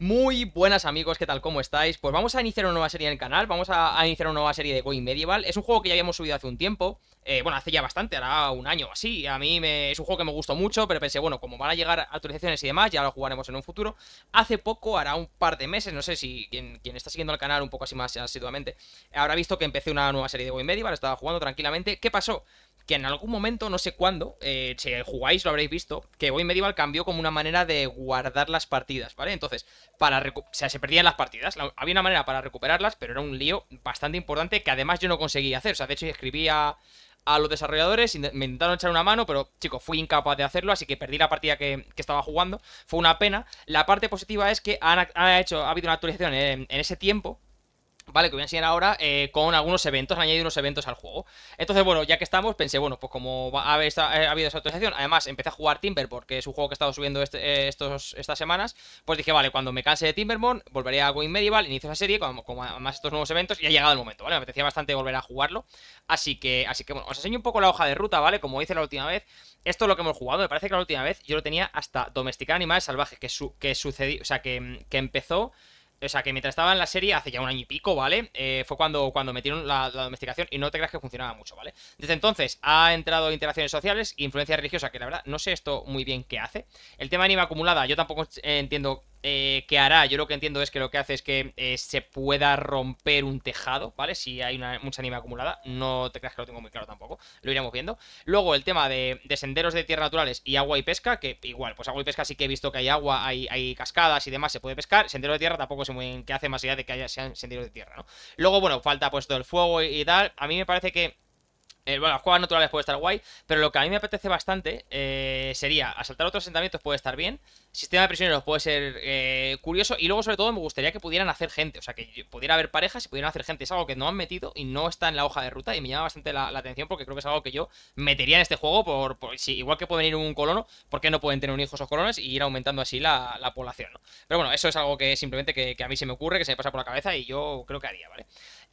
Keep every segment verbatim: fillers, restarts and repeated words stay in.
Muy buenas amigos, ¿qué tal? ¿Cómo estáis? Pues vamos a iniciar una nueva serie en el canal, vamos a, a iniciar una nueva serie de Going Medieval. Es un juego que ya habíamos subido hace un tiempo, eh, bueno, hace ya bastante, hará un año o así. A mí me, es un juego que me gustó mucho, pero pensé, bueno, como van a llegar actualizaciones y demás, ya lo jugaremos en un futuro. Hace poco, hará un par de meses, no sé si quien, quien está siguiendo el canal un poco así más asiduamente habrá visto que empecé una nueva serie de Going Medieval, estaba jugando tranquilamente. ¿Qué pasó? Que en algún momento, no sé cuándo, eh, si jugáis lo habréis visto, que Going Medieval cambió como una manera de guardar las partidas, ¿vale? Entonces, para o sea, se perdían las partidas, había una manera para recuperarlas, pero era un lío bastante importante que además yo no conseguía hacer. O sea, de hecho escribía a los desarrolladores, me intentaron echar una mano, pero, chicos, fui incapaz de hacerlo, así que perdí la partida que, que estaba jugando. Fue una pena. La parte positiva es que han, ha, hecho, ha habido una actualización en, en ese tiempo, ¿vale? Que voy a enseñar ahora eh, con algunos eventos, han añadido unos eventos al juego. Entonces, bueno, ya que estamos, pensé, bueno, pues como ha, ha habido esa actualización, además empecé a jugar Timberborn, que es un juego que he estado subiendo este, eh, estos, estas semanas, pues dije, vale, cuando me canse de Timberborn, volveré a Going Medieval, inicio esa serie, con, con además estos nuevos eventos, y ha llegado el momento, ¿vale? Me apetecía bastante volver a jugarlo, así que, así que bueno, os enseño un poco la hoja de ruta, ¿vale? Como hice la última vez, esto es lo que hemos jugado. Me parece que la última vez yo lo tenía hasta domesticar animales salvajes, que, su, que sucedió, o sea, que, que empezó. O sea, que mientras estaba en la serie, hace ya un año y pico, ¿vale? Eh, fue cuando, cuando metieron la, la domesticación y no te creas que funcionaba mucho, ¿vale? Desde entonces ha entrado interacciones sociales, influencia religiosa, que la verdad no sé esto muy bien qué hace. El tema de anima acumulada, yo tampoco eh, entiendo eh, qué hará. Yo lo que entiendo es que lo que hace es que eh, se pueda romper un tejado, ¿vale? Si hay una, mucha anima acumulada, no te creas que lo tengo muy claro tampoco, lo iremos viendo. Luego el tema de, de senderos de tierra naturales y agua y pesca, que igual, pues agua y pesca sí que he visto que hay agua, hay, hay cascadas y demás, se puede pescar. Sendero de tierra tampoco sé muy bien qué hace más allá de que haya sean senderos de tierra, ¿no? Luego, bueno, falta pues todo el fuego y, y tal. A mí me parece que eh, bueno, las cuevas naturales puede estar guay, pero lo que a mí me apetece bastante eh, sería asaltar otros asentamientos, puede estar bien. Sistema de prisioneros puede ser eh, curioso. Y luego, sobre todo, me gustaría que pudieran hacer gente. O sea, que pudiera haber parejas y pudieran hacer gente. Es algo que no han metido y no está en la hoja de ruta. Y me llama bastante la, la atención porque creo que es algo que yo metería en este juego. Por, por sí, igual que pueden ir un colono, ¿por qué no pueden tener un hijo esos colones y ir aumentando así la, la población, ¿no? Pero bueno, eso es algo que simplemente que, que a mí se me ocurre, que se me pasa por la cabeza y yo creo que haría, ¿vale?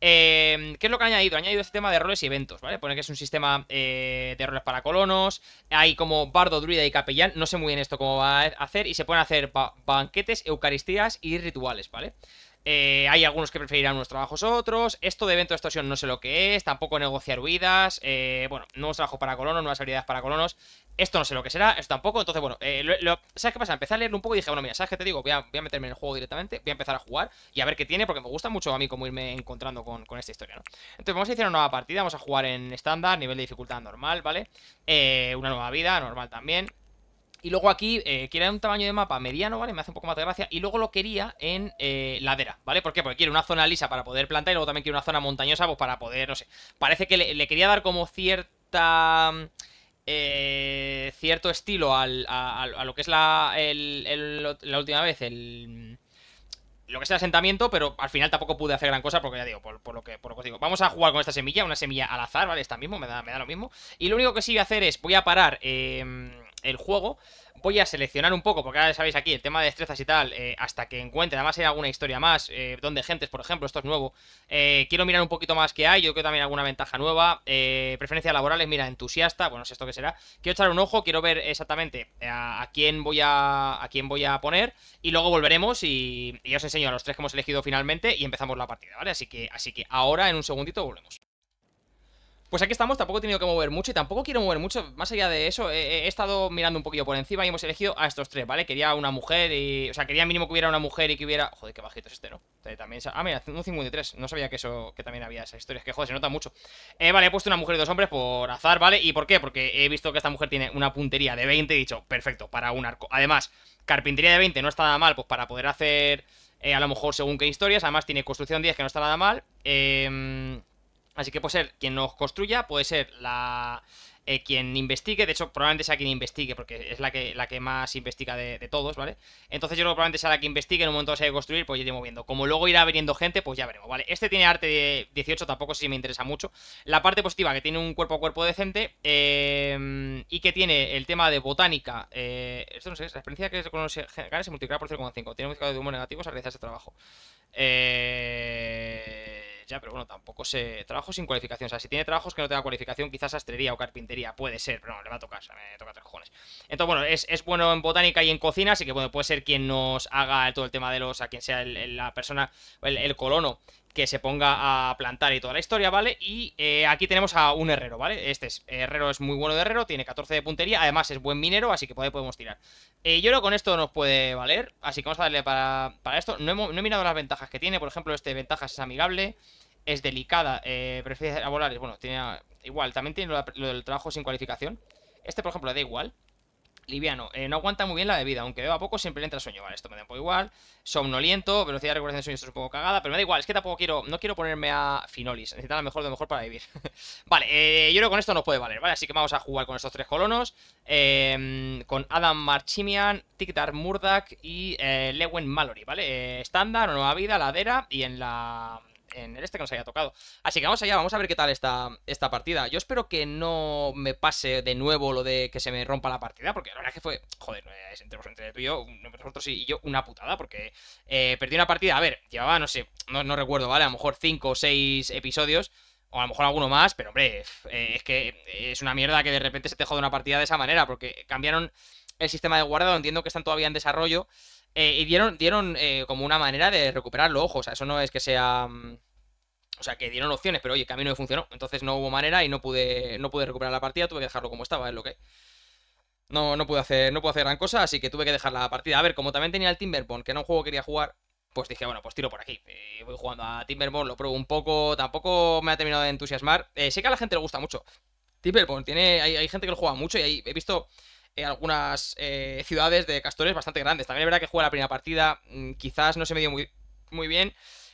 Eh, ¿Qué es lo que ha añadido? Ha añadido este tema de roles y eventos, ¿vale? Pone que es un sistema eh, de roles para colonos. Hay como bardo, druida y capellán. No sé muy bien esto cómo va a hacer. Y se pueden hacer ba banquetes, eucaristías y rituales, ¿vale? Eh, hay algunos que preferirán unos trabajos a otros. Esto de evento de extorsión no sé lo que es. Tampoco negociar huidas. Eh, bueno, nuevos trabajos para colonos, nuevas habilidades para colonos. Esto no sé lo que será, esto tampoco. Entonces, bueno, eh, lo, lo, ¿sabes qué pasa? Empecé a leerlo un poco y dije, bueno, mira, ¿sabes qué te digo? Voy a, voy a meterme en el juego directamente, voy a empezar a jugar y a ver qué tiene, porque me gusta mucho a mí como irme encontrando con, con esta historia, ¿no? Entonces, vamos a iniciar una nueva partida, vamos a jugar en estándar, nivel de dificultad normal, ¿vale? Eh, una nueva vida, normal también. Y luego aquí, eh, quiero un tamaño de mapa mediano, ¿vale? Me hace un poco más de gracia. Y luego lo quería en eh, ladera, ¿vale? ¿Por qué? Porque quiero una zona lisa para poder plantar y luego también quiero una zona montañosa, pues para poder, no sé. Parece que le, le quería dar como cierta... Eh, cierto estilo al, a, a, lo que es la, el, el, la última vez, el... lo que es el asentamiento, pero al final tampoco pude hacer gran cosa porque ya digo, por, por lo que por lo que os digo. Vamos a jugar con esta semilla, una semilla al azar, ¿vale? Esta mismo, me da, me da lo mismo. Y lo único que sí voy a hacer es, voy a parar eh, el juego. Voy a seleccionar un poco, porque ahora sabéis aquí el tema de destrezas y tal, eh, hasta que encuentre, además hay alguna historia más, eh, donde gentes, por ejemplo, esto es nuevo. eh, Quiero mirar un poquito más que hay, yo creo que también alguna ventaja nueva. eh, Preferencias laborales, mira, entusiasta, bueno, no sé esto qué será. Quiero echar un ojo, quiero ver exactamente a, a quién voy a a quién voy a poner. Y luego volveremos y, y os enseño a los tres que hemos elegido finalmente y empezamos la partida, ¿vale? Así que, así que ahora en un segundito volvemos. Pues aquí estamos, tampoco he tenido que mover mucho y tampoco quiero mover mucho. Más allá de eso, he, he estado mirando un poquillo por encima y hemos elegido a estos tres, ¿vale? Quería una mujer y... O sea, quería mínimo que hubiera una mujer y que hubiera... Joder, qué bajito es este, ¿no? También... Ah, mira, un cincuenta y tres. No sabía que eso... Que también había esas historias. Que, joder, se nota mucho. Eh, vale, he puesto una mujer y dos hombres por azar, ¿vale? ¿Y por qué? Porque he visto que esta mujer tiene una puntería de veinte y he dicho, perfecto, para un arco. Además, carpintería de veinte no está nada mal, pues para poder hacer... Eh, a lo mejor según qué historias. Además tiene construcción diez que no está nada mal. Eh... Así que puede ser quien nos construya, puede ser la eh, quien investigue. De hecho, probablemente sea quien investigue, porque es la que, la que más investiga de, de todos, ¿vale? Entonces yo creo que probablemente sea la que investigue. En un momento se hay que construir, pues ya iremos viendo. Como luego irá viniendo gente, pues ya veremos, ¿vale? Este tiene arte de dieciocho, tampoco sé si me interesa mucho. La parte positiva, que tiene un cuerpo a cuerpo decente, eh, y que tiene el tema de botánica. eh, Esto no sé, la experiencia que con los generales se multiplica por cero coma cinco. Tiene un modificador de humo negativo al realizar ese trabajo. Eh... ya, pero bueno, tampoco sé. Trabajo sin cualificación, o sea, si tiene trabajos que no tenga cualificación, quizás sastrería o carpintería, puede ser, pero no, le va a tocar, o sea, me toca tres cojones. Entonces, bueno, es, es bueno en botánica y en cocina, así que bueno, puede ser quien nos haga todo el tema de los, o sea, quien sea el, el, la persona, el, el colono que se ponga a plantar y toda la historia, ¿vale? Y eh, aquí tenemos a un herrero, ¿vale? Este es, herrero es muy bueno de herrero, tiene catorce de puntería, además es buen minero, así que por ahí podemos tirar. Eh, yo creo que con esto nos puede valer, así que vamos a darle para, para esto. No, hemos, no he mirado las ventajas que tiene, por ejemplo, este ventajas es amigable, es delicada, eh, prefiere volar, bueno, tiene igual, también tiene lo, lo del trabajo sin cualificación. Este, por ejemplo, le da igual. Liviano, eh, no aguanta muy bien la bebida, aunque beba poco siempre le entra sueño. Vale, esto me da un poco igual. Somnoliento, velocidad de recuperación de sueño, esto es un poco cagada, pero me da igual, es que tampoco quiero, no quiero ponerme a Finolis, necesito lo mejor de lo mejor para vivir. Vale, eh, yo creo que con esto nos puede valer, ¿vale? Así que vamos a jugar con estos tres colonos, eh, con Adam Marchimian, Tigdar Murdak y eh, Lewen Mallory, ¿vale? Eh, estándar, nueva vida, ladera y en la... en el este que nos haya tocado. Así que vamos allá, vamos a ver qué tal está esta partida. Yo espero que no me pase de nuevo lo de que se me rompa la partida, porque la verdad es que fue, joder, entre, entre tú y yo, nosotros y yo, una putada, porque eh, perdí una partida, a ver, llevaba, no sé, no, no recuerdo, ¿vale? A lo mejor cinco o seis episodios, o a lo mejor alguno más, pero hombre, eh, es que es una mierda que de repente se te jode una partida de esa manera, porque cambiaron el sistema de guardado, entiendo que están todavía en desarrollo. Eh, y dieron, dieron eh, como una manera de recuperarlo, ojo, o sea, eso no es que sea... O sea, que dieron opciones, pero oye, que a mí no me funcionó. Entonces no hubo manera y no pude, no pude recuperar la partida, tuve que dejarlo como estaba, es lo que... No, no pude hacer, no pude hacer gran cosa, así que tuve que dejar la partida. A ver, como también tenía el Timberborn, que era un juego que quería jugar, pues dije, bueno, pues tiro por aquí. Eh, voy jugando a Timberborn, lo pruebo un poco, tampoco me ha terminado de entusiasmar. Eh, sé que a la gente le gusta mucho. Timberborn, tiene, hay, hay gente que lo juega mucho y hay, he visto... Eh, algunas eh, ciudades de castores bastante grandes. También es verdad que jugué la primera partida, mmm, quizás no se me dio muy, muy bien.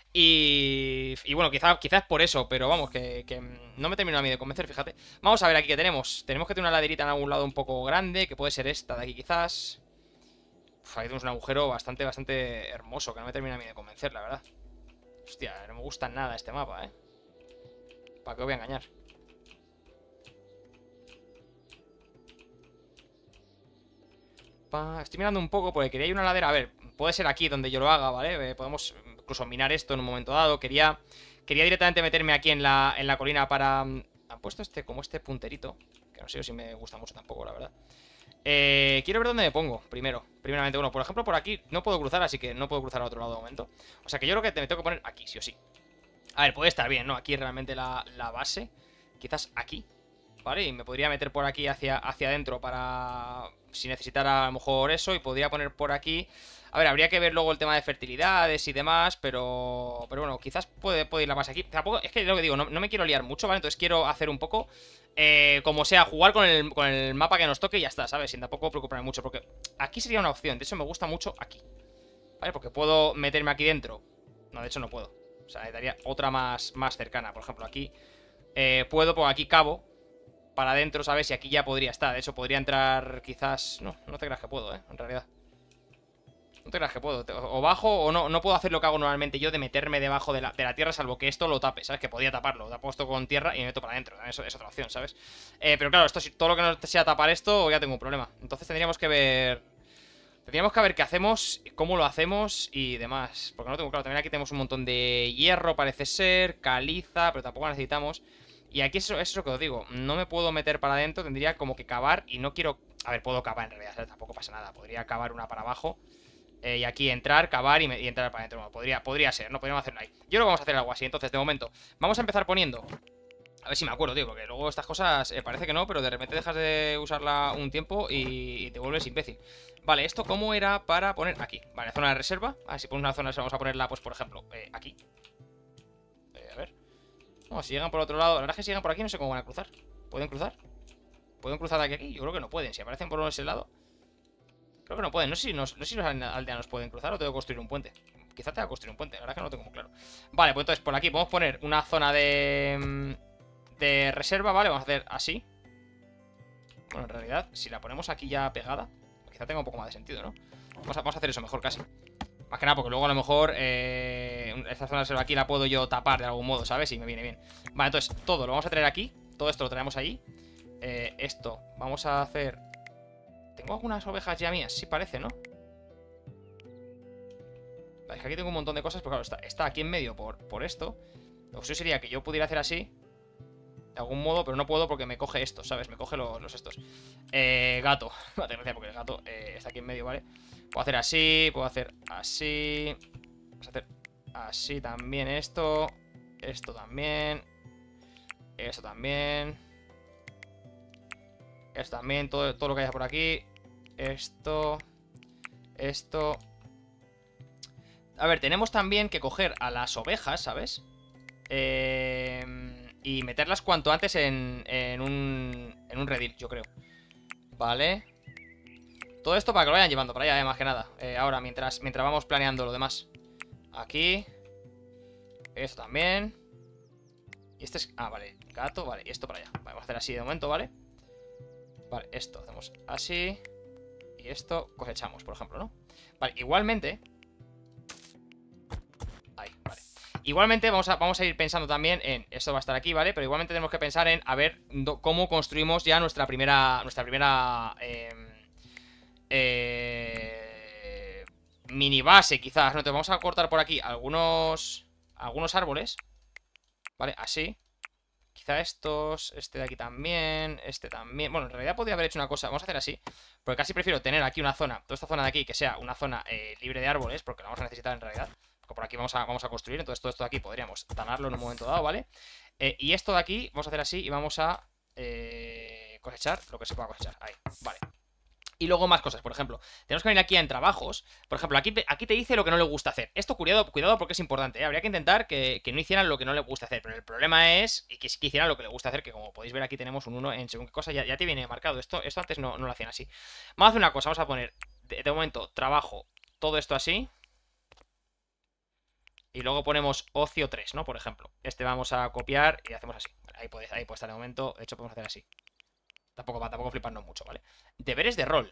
Y, y bueno, quizás quizás por eso, pero vamos, que, que no me terminó a mí de convencer, fíjate. Vamos a ver aquí que tenemos. Tenemos que tener una laderita en algún lado un poco grande, que puede ser esta de aquí quizás. Uf, ahí tenemos un agujero bastante, bastante hermoso, que no me termina a mí de convencer, la verdad. Hostia, no me gusta nada este mapa, eh. ¿Para qué os voy a engañar? Pa, estoy mirando un poco porque quería ir a una ladera. A ver, puede ser aquí donde yo lo haga, ¿vale? Eh, podemos incluso minar esto en un momento dado. Quería quería directamente meterme aquí en la, en la colina para... Han puesto este como este punterito, que no sé si me gusta mucho tampoco, la verdad. Eh, quiero ver dónde me pongo, primero. Primeramente, bueno, por ejemplo, por aquí no puedo cruzar, así que no puedo cruzar al otro lado de momento. O sea que yo creo que me tengo que poner aquí, sí o sí. A ver, puede estar bien, ¿no? Aquí es realmente la, la base. Quizás aquí, ¿vale? Y me podría meter por aquí hacia, hacia adentro para... Si necesitara a lo mejor eso. Y podría poner por aquí... A ver, habría que ver luego el tema de fertilidades y demás, pero... Pero bueno, quizás puede, puede ir la base aquí. Tampoco, es que lo que digo, no, no me quiero liar mucho, ¿vale? Entonces quiero hacer un poco... Eh, como sea, jugar con el, con el mapa que nos toque y ya está, ¿sabes? Sin tampoco preocuparme mucho, porque aquí sería una opción. De hecho, me gusta mucho aquí, ¿vale? Porque puedo meterme aquí dentro. No, de hecho no puedo. O sea, daría otra más, más cercana. Por ejemplo, aquí eh, puedo, por aquí cabo para adentro, ¿sabes? Y aquí ya podría estar. De hecho, podría entrar quizás... No, no te creas que puedo, ¿eh? En realidad. No te creas que puedo. O bajo o no. No puedo hacer lo que hago normalmente yo de meterme debajo de la, de la tierra, salvo que esto lo tape, ¿sabes? Que podía taparlo. Lo he puesto con tierra y me meto para adentro. Eso es otra opción, ¿sabes? Eh, pero claro, esto, si todo lo que no sea tapar esto, ya tengo un problema. Entonces tendríamos que ver... Tendríamos que ver qué hacemos, cómo lo hacemos y demás. Porque no tengo claro. También aquí tenemos un montón de hierro, parece ser. Caliza, pero tampoco necesitamos. Y aquí eso, eso es lo que os digo. No me puedo meter para adentro. Tendría como que cavar y no quiero... A ver, puedo cavar en realidad, ¿sabes? Tampoco pasa nada. Podría cavar una para abajo. Eh, y aquí entrar, cavar y, me, y entrar para adentro. Bueno, podría, podría ser, no podríamos hacerlo ahí. Yo creo que vamos a hacer algo así. Entonces, de momento, vamos a empezar poniendo... A ver si me acuerdo, tío, porque luego estas cosas eh, parece que no, pero de repente dejas de usarla un tiempo y, y te vuelves imbécil. Vale, ¿esto cómo era para poner? Aquí, vale, zona de reserva. A ver, si ponemos una zona de reserva, vamos a ponerla, pues, por ejemplo, eh, aquí. Eh, a ver. No, si llegan por otro lado, la verdad es que si llegan por aquí no sé cómo van a cruzar. ¿Pueden cruzar? ¿Pueden cruzar de aquí a aquí? Yo creo que no pueden. Si aparecen por ese lado, creo que no pueden. No sé si, nos, no sé si los aldeanos pueden cruzar o tengo que construir un puente. Quizá tenga que construir un puente, la verdad es que no lo tengo muy claro. Vale, pues entonces por aquí podemos poner una zona de... De reserva, ¿vale? Vamos a hacer así. Bueno, en realidad, si la ponemos aquí ya pegada, quizá tenga un poco más de sentido, ¿no? Vamos a, vamos a hacer eso mejor casi. Más que nada porque luego a lo mejor eh, esta zona de reserva aquí la puedo yo tapar de algún modo, ¿sabes? Y me viene bien. Vale, entonces todo lo vamos a traer aquí. Todo esto lo traemos ahí. eh, Esto, vamos a hacer... ¿Tengo algunas ovejas ya mías? Sí parece, ¿no? Vale, es que aquí tengo un montón de cosas, pero claro, está, está aquí en medio por, por esto. Lo suyo sería que yo pudiera hacer así de algún modo, pero no puedo porque me coge esto, ¿sabes? Me coge los, los estos. Eh, gato. Vale, gracias porque el gato eh, está aquí en medio, ¿vale? Puedo hacer así, puedo hacer así. Vamos a hacer así también esto. Esto también. Esto también. Esto también, todo, todo lo que haya por aquí. Esto. Esto. A ver, tenemos también que coger a las ovejas, ¿sabes? Eh... Y meterlas cuanto antes en, en un en un redil, yo creo. Vale. Todo esto para que lo vayan llevando para allá, eh, más que nada. Eh, ahora, mientras, mientras vamos planeando lo demás. Aquí. Esto también. Y este es... Ah, vale. Gato, vale. Y esto para allá. Vale, vamos a hacer así de momento, ¿vale? Vale, esto hacemos así. Y esto cosechamos, por ejemplo, ¿no? Vale, igualmente... Ahí, vale. Igualmente vamos a, vamos a ir pensando también en... Esto va a estar aquí, ¿vale? Pero igualmente tenemos que pensar en a ver do, cómo construimos ya nuestra primera... Nuestra primera... Eh, eh, mini base, quizás, ¿no? Entonces vamos a cortar por aquí algunos... Algunos árboles. ¿Vale? Así. Quizá estos... Este de aquí también... Este también... Bueno, en realidad podría haber hecho una cosa. Vamos a hacer así. Porque casi prefiero tener aquí una zona... Toda esta zona de aquí que sea una zona eh, libre de árboles. Porque la vamos a necesitar en realidad. Por aquí vamos a, vamos a construir, entonces todo esto de aquí podríamos talarlo en un momento dado, ¿vale? Eh, y esto de aquí vamos a hacer así y vamos a eh, cosechar lo que se pueda cosechar, ahí, vale. Y luego más cosas, por ejemplo, tenemos que venir aquí en trabajos. Por ejemplo, aquí, aquí te dice lo que no le gusta hacer. Esto cuidado, cuidado porque es importante, ¿eh? Habría que intentar que, que no hicieran lo que no le gusta hacer. Pero el problema es que, que hicieran lo que le gusta hacer. Que como podéis ver aquí tenemos un uno en según qué cosa. Ya, ya te viene marcado, esto, esto antes no, no lo hacían así. Vamos a hacer una cosa, vamos a poner de, de momento trabajo, todo esto así. Y luego ponemos ocio tres, ¿no? Por ejemplo. Este vamos a copiar y hacemos así. Vale, ahí, puede, ahí puede estar de momento. De hecho, podemos hacer así. Tampoco va, tampoco fliparnos mucho, ¿vale? Deberes de rol.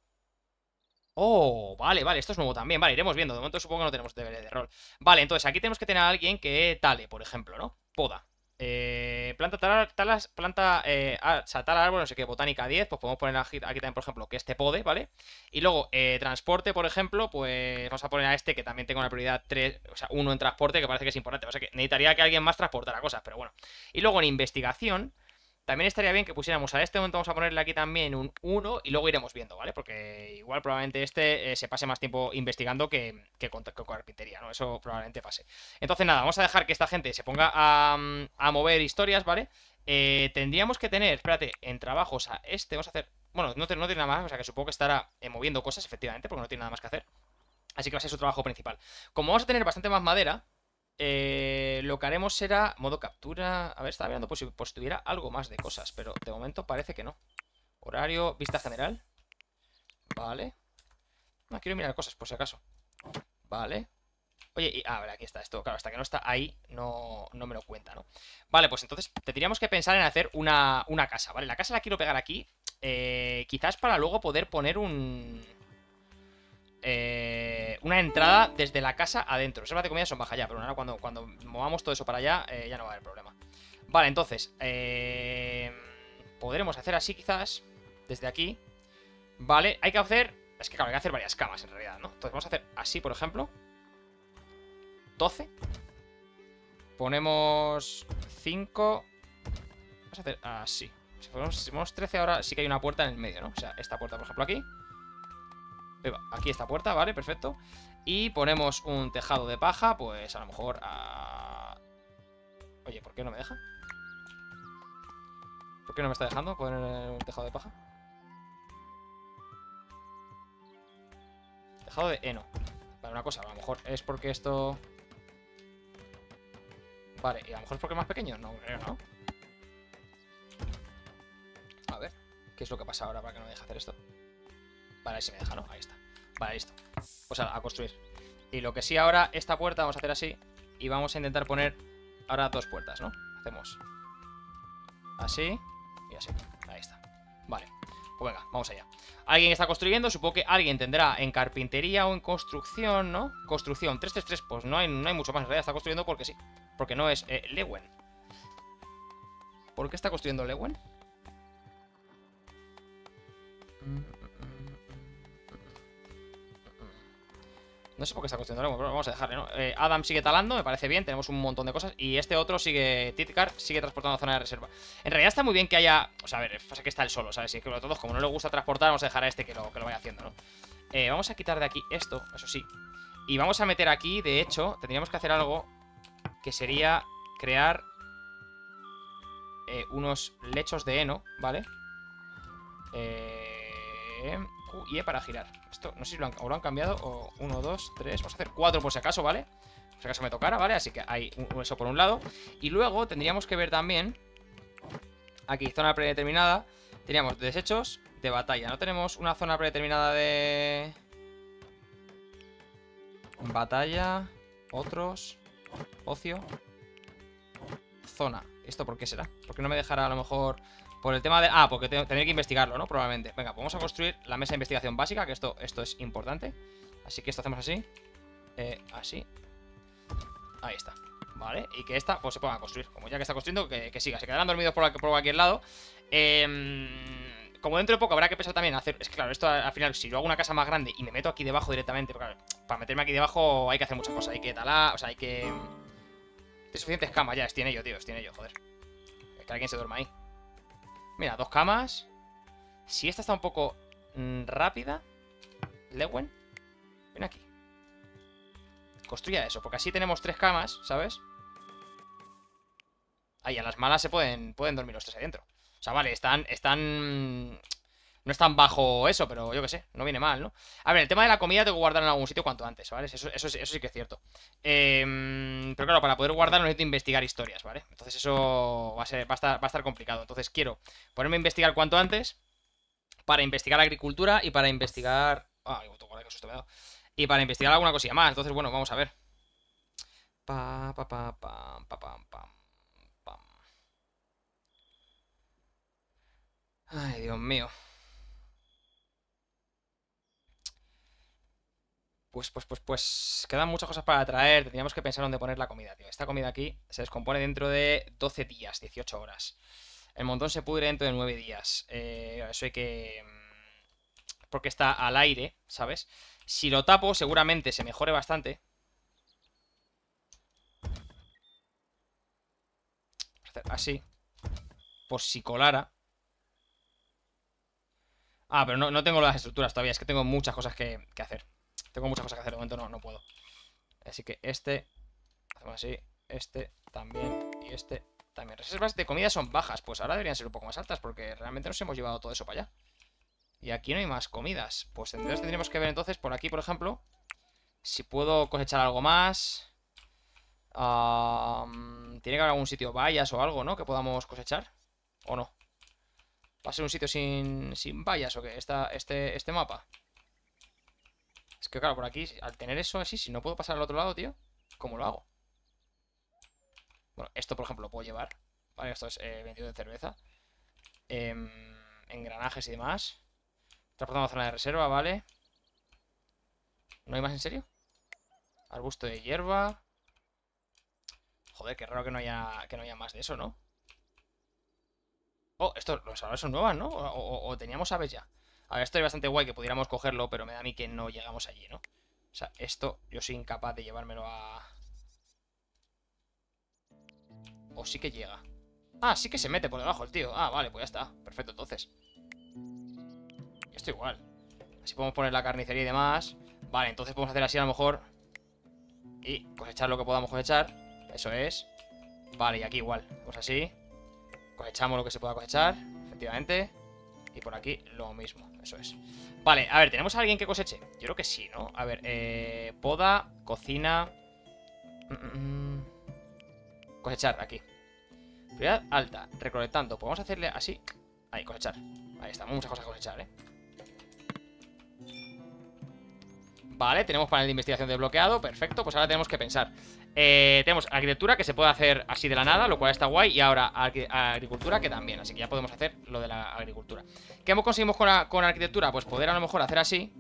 Oh, vale, vale, esto es nuevo también. Vale, iremos viendo. De momento supongo que no tenemos deberes de rol. Vale, entonces aquí tenemos que tener a alguien que tale, por ejemplo, ¿no? Poda. Eh, planta tal, talas, planta, eh, ah, o sea, tal árbol, no sé qué, botánica diez, pues podemos poner aquí, aquí también, por ejemplo, que este pode, ¿vale? Y luego, eh, transporte, por ejemplo, pues vamos a poner a este que también tenga una prioridad tres, o sea, uno en transporte, que parece que es importante, o sea, que necesitaría que alguien más transportara cosas, pero bueno. Y luego en investigación, también estaría bien que pusiéramos a este momento, vamos a ponerle aquí también un uno y luego iremos viendo, ¿vale? Porque igual probablemente este eh, se pase más tiempo investigando que, que, con, que con carpintería, ¿no? Eso probablemente pase. Entonces nada, vamos a dejar que esta gente se ponga a, a mover historias, ¿vale? Eh, tendríamos que tener, espérate, en trabajos a este, vamos a hacer... Bueno, no, no tiene nada más, o sea que supongo que estará eh, moviendo cosas, efectivamente, porque no tiene nada más que hacer. Así que va a ser su trabajo principal. Como vamos a tener bastante más madera... Eh, lo que haremos será modo captura. A ver, estaba mirando pues, si pues, tuviera algo más de cosas, pero de momento parece que no. Horario, vista general. Vale. No, quiero mirar cosas por si acaso. Vale. Oye, y, a ver, aquí está esto. Claro, hasta que no está ahí no, no me lo cuenta, ¿no? Vale, pues entonces tendríamos que pensar en hacer una, una casa, ¿vale? La casa la quiero pegar aquí. Eh, quizás para luego poder poner un... Eh, una entrada desde la casa adentro. Reservas de comida son bajas ya, pero ahora cuando, cuando movamos todo eso para allá eh, ya no va a haber problema. Vale, entonces eh, podremos hacer así quizás desde aquí. Vale, hay que hacer... Es que claro, hay que hacer varias camas en realidad, ¿no? Entonces vamos a hacer así, por ejemplo doce. Ponemos cinco. Vamos a hacer así. Si ponemos, si ponemos trece ahora sí que hay una puerta en el medio, ¿no? O sea, esta puerta por ejemplo aquí. Aquí esta puerta, vale, perfecto. Y ponemos un tejado de paja, pues a lo mejor a... Oye, ¿por qué no me deja? ¿Por qué no me está dejando poner un tejado de paja? Tejado de heno. Vale, una cosa, a lo mejor es porque esto... Vale, y a lo mejor es porque es más pequeño. No, creo, ¿no? A ver, ¿qué es lo que pasa ahora para que no me deje hacer esto? Vale, ahí sí me deja, ¿no? Ahí está. Vale, listo. Pues a, a construir. Y lo que sí ahora, esta puerta vamos a hacer así. Y vamos a intentar poner ahora dos puertas, ¿no? Hacemos así y así. Ahí está. Vale. Pues venga, vamos allá. Alguien está construyendo, supongo que alguien tendrá en carpintería o en construcción, ¿no? Construcción, tres tres tres, pues no hay, no hay mucho más. En realidad está construyendo porque sí. Porque no es eh, Lewen. ¿Por qué está construyendo Lewen? No sé por qué está construyendo, pero vamos a dejarle, ¿no? Eh, Adam sigue talando, me parece bien, tenemos un montón de cosas. Y este otro sigue, Titcar, sigue transportando a zona de reserva. En realidad está muy bien que haya... O sea, a ver, pasa que está él solo, ¿sabes? Y que a todos, como no le gusta transportar, vamos a dejar a este que lo, que lo vaya haciendo, ¿no? Eh, vamos a quitar de aquí esto, eso sí. Y vamos a meter aquí, de hecho, tendríamos que hacer algo que sería crear eh, unos lechos de heno, ¿vale? Eh... Q y E para girar. Esto no sé si lo han, o lo han cambiado. O uno, dos, tres. Vamos a hacer cuatro por si acaso, ¿vale? Por si acaso me tocara, ¿vale? Así que hay un, eso por un lado. Y luego tendríamos que ver también. Aquí, zona predeterminada. Teníamos desechos de batalla. No tenemos una zona predeterminada de... Batalla. Otros. Ocio. Zona. ¿Esto por qué será? ¿Por qué no me dejará a lo mejor... Por el tema de... Ah, porque te tendré que investigarlo, ¿no? Probablemente. Venga, pues vamos a construir la mesa de investigación básica, que esto, esto es importante. Así que esto hacemos así. Eh, así. Ahí está. Vale, y que esta, pues se ponga a construir. Como ya que está construyendo, que, que siga. Se quedarán dormidos por, por cualquier lado. Eh, como dentro de poco habrá que pensar también hacer... Es que claro, esto al final, si yo hago una casa más grande y me meto aquí debajo directamente... Porque, claro, para meterme aquí debajo hay que hacer muchas cosas. Hay que talar, o sea, hay que... Tiene suficientes camas ya, tiene yo, tío, tiene yo, joder. Que alguien se duerma ahí. Mira, dos camas. Si esta está un poco mmm, rápida, Lewen, ven aquí. Construya eso, porque así tenemos tres camas, ¿sabes? Ahí, a las malas se pueden, pueden dormir los tres ahí dentro. O sea, vale, están, están... No están bajo eso, pero yo qué sé, no viene mal, ¿no? A ver, el tema de la comida tengo que guardarla en algún sitio cuanto antes, ¿vale? Eso, eso, eso sí que es cierto. Eh, pero claro, para poder guardarlo necesito investigar historias, ¿vale? Entonces eso va a, ser, va, a estar, va a estar complicado. Entonces quiero ponerme a investigar cuanto antes para investigar agricultura y para investigar... Ah, qué susto me he dado. Y para investigar alguna cosilla más. Entonces, bueno, vamos a ver. Pa, pa, pa, pa, pa, pam, pam, pam. Ay, Dios mío. Pues, pues, pues, pues... Quedan muchas cosas para traer. Tendríamos que pensar dónde poner la comida, tío. Esta comida aquí se descompone dentro de doce días, dieciocho horas. El montón se pudre dentro de nueve días. Eh, eso hay que... Porque está al aire, ¿sabes? Si lo tapo, seguramente se mejore bastante. Así. Por si colara. Ah, pero no, no tengo las estructuras todavía. Es que tengo muchas cosas que, que hacer. Tengo muchas cosas que hacer. De momento no, no puedo. Así que este... Hacemos así. Este también. Y este también. Reservas de comida son bajas. Pues ahora deberían ser un poco más altas. Porque realmente nos hemos llevado todo eso para allá. Y aquí no hay más comidas. Pues entonces tendríamos que ver entonces por aquí, por ejemplo, si puedo cosechar algo más. Um, Tiene que haber algún sitio, vallas o algo, ¿no? Que podamos cosechar. ¿O no? ¿Va a ser un sitio sin, sin vallas o qué? Esta, este, este mapa. Es que claro, por aquí, al tener eso así, si no puedo pasar al otro lado, tío, ¿cómo lo hago? Bueno, esto por ejemplo lo puedo llevar. Vale, esto es eh, vendido de cerveza. eh, Engranajes y demás. Transportando a zona de reserva, vale. ¿No hay más en serio? Arbusto de hierba. Joder, qué raro que no haya, que no haya más de eso, ¿no? Oh, esto, los árboles son nuevas, ¿no? O, o, o teníamos aves ya. A ver, esto es bastante guay que pudiéramos cogerlo, pero me da a mí que no llegamos allí, ¿no? O sea, esto yo soy incapaz de llevármelo a... O sí que llega. Ah, sí que se mete por debajo el tío. Ah, vale, pues ya está. Perfecto, entonces. Esto igual. Así podemos poner la carnicería y demás. Vale, entonces podemos hacer así a lo mejor. Y cosechar lo que podamos cosechar. Eso es. Vale, y aquí igual. Pues así. Cosechamos lo que se pueda cosechar. Efectivamente. Y por aquí lo mismo. Eso es. Vale, a ver, ¿tenemos a alguien que coseche? Yo creo que sí, ¿no? A ver, eh... poda, cocina... Mm, mm, cosechar, aquí. Prioridad alta, recolectando. Podemos hacerle así. Ahí, cosechar. Ahí está, muchas cosas que cosechar, ¿eh? Vale, tenemos panel de investigación desbloqueado. Perfecto, pues ahora tenemos que pensar. eh, Tenemos arquitectura, que se puede hacer así de la nada, lo cual está guay. Y ahora agricultura, que también. Así que ya podemos hacer lo de la agricultura. ¿Qué conseguimos con, la, con arquitectura? Pues poder a lo mejor hacer así.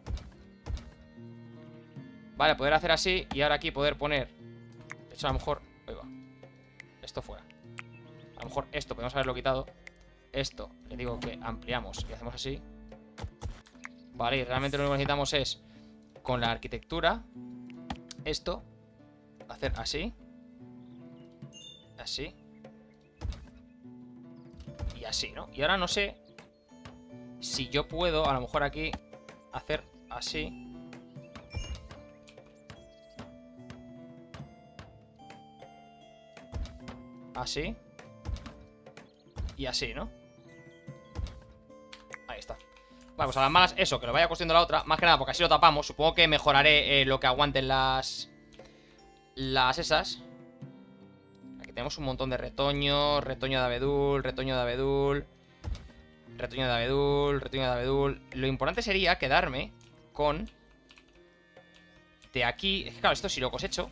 Vale, poder hacer así. Y ahora aquí poder poner... De hecho, a lo mejor... Ahí va. Esto fuera. A lo mejor esto podemos haberlo quitado. Esto, le digo que ampliamos y hacemos así. Vale, y realmente lo único que necesitamos es con la arquitectura esto, hacer así, así y así, ¿no? Y ahora no sé si yo puedo, a lo mejor aquí, hacer así. Así. Y así, ¿no? Ahí está. Vale, pues a las malas, eso, que lo vaya cosiendo la otra. Más que nada, porque así lo tapamos. Supongo que mejoraré eh, lo que aguanten las... Las esas. Aquí tenemos un montón de retoño. Retoño de abedul, retoño de abedul, retoño de abedul, retoño de abedul. Lo importante sería quedarme con... De aquí... Es que claro, esto si lo cosecho...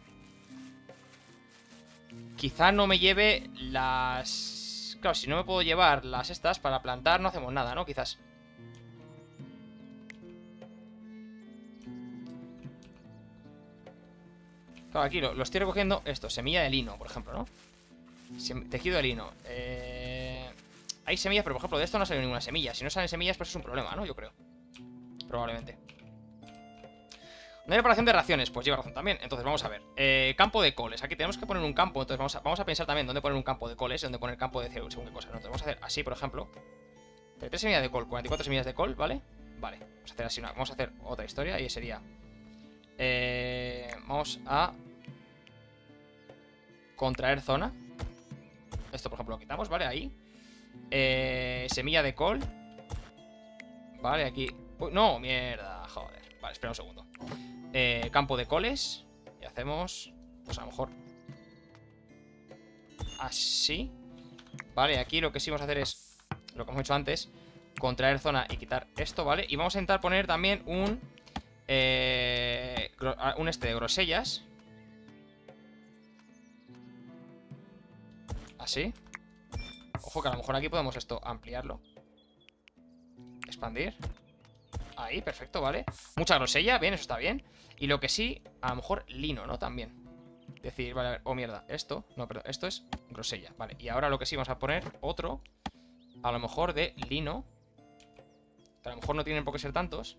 Quizá no me lleve las... Claro, si no me puedo llevar las estas para plantar, no hacemos nada, ¿no? Quizás. Claro, aquí lo, lo estoy recogiendo. Esto, semilla de lino, por ejemplo, ¿no? Sem tejido de lino. Eh... Hay semillas, pero por ejemplo de esto no ha salido ninguna semilla. Si no salen semillas, pues es un problema, ¿no? Yo creo. Probablemente. No hay preparación de raciones, pues lleva razón también. Entonces vamos a ver, eh, campo de coles. Aquí tenemos que poner un campo, entonces vamos a, vamos a pensar también dónde poner un campo de coles, dónde poner campo de según qué cosa, ¿no? Entonces vamos a hacer así, por ejemplo, treinta y tres semillas de col, cuarenta y cuatro semillas de col, ¿vale? Vale, vamos a hacer así una, vamos a hacer otra historia y sería eh, vamos a contraer zona. Esto por ejemplo lo quitamos, ¿vale? Ahí eh, semilla de col. Vale, aquí. Uy, no, mierda, joder. Vale, espera un segundo. Eh, campo de coles. Y hacemos, pues a lo mejor así. Vale, aquí lo que sí vamos a hacer es lo que hemos hecho antes, contraer zona y quitar esto, ¿vale? Y vamos a intentar poner también un eh, un este de grosellas. Así. Ojo que a lo mejor aquí podemos esto ampliarlo, expandir. Ahí, perfecto, vale. Mucha grosella, bien, eso está bien. Y lo que sí, a lo mejor lino, ¿no? También. Decir, vale, a ver, oh mierda, esto, no, perdón, esto es grosella, vale. Y ahora lo que sí vamos a poner otro, a lo mejor de lino, que a lo mejor no tienen por qué ser tantos.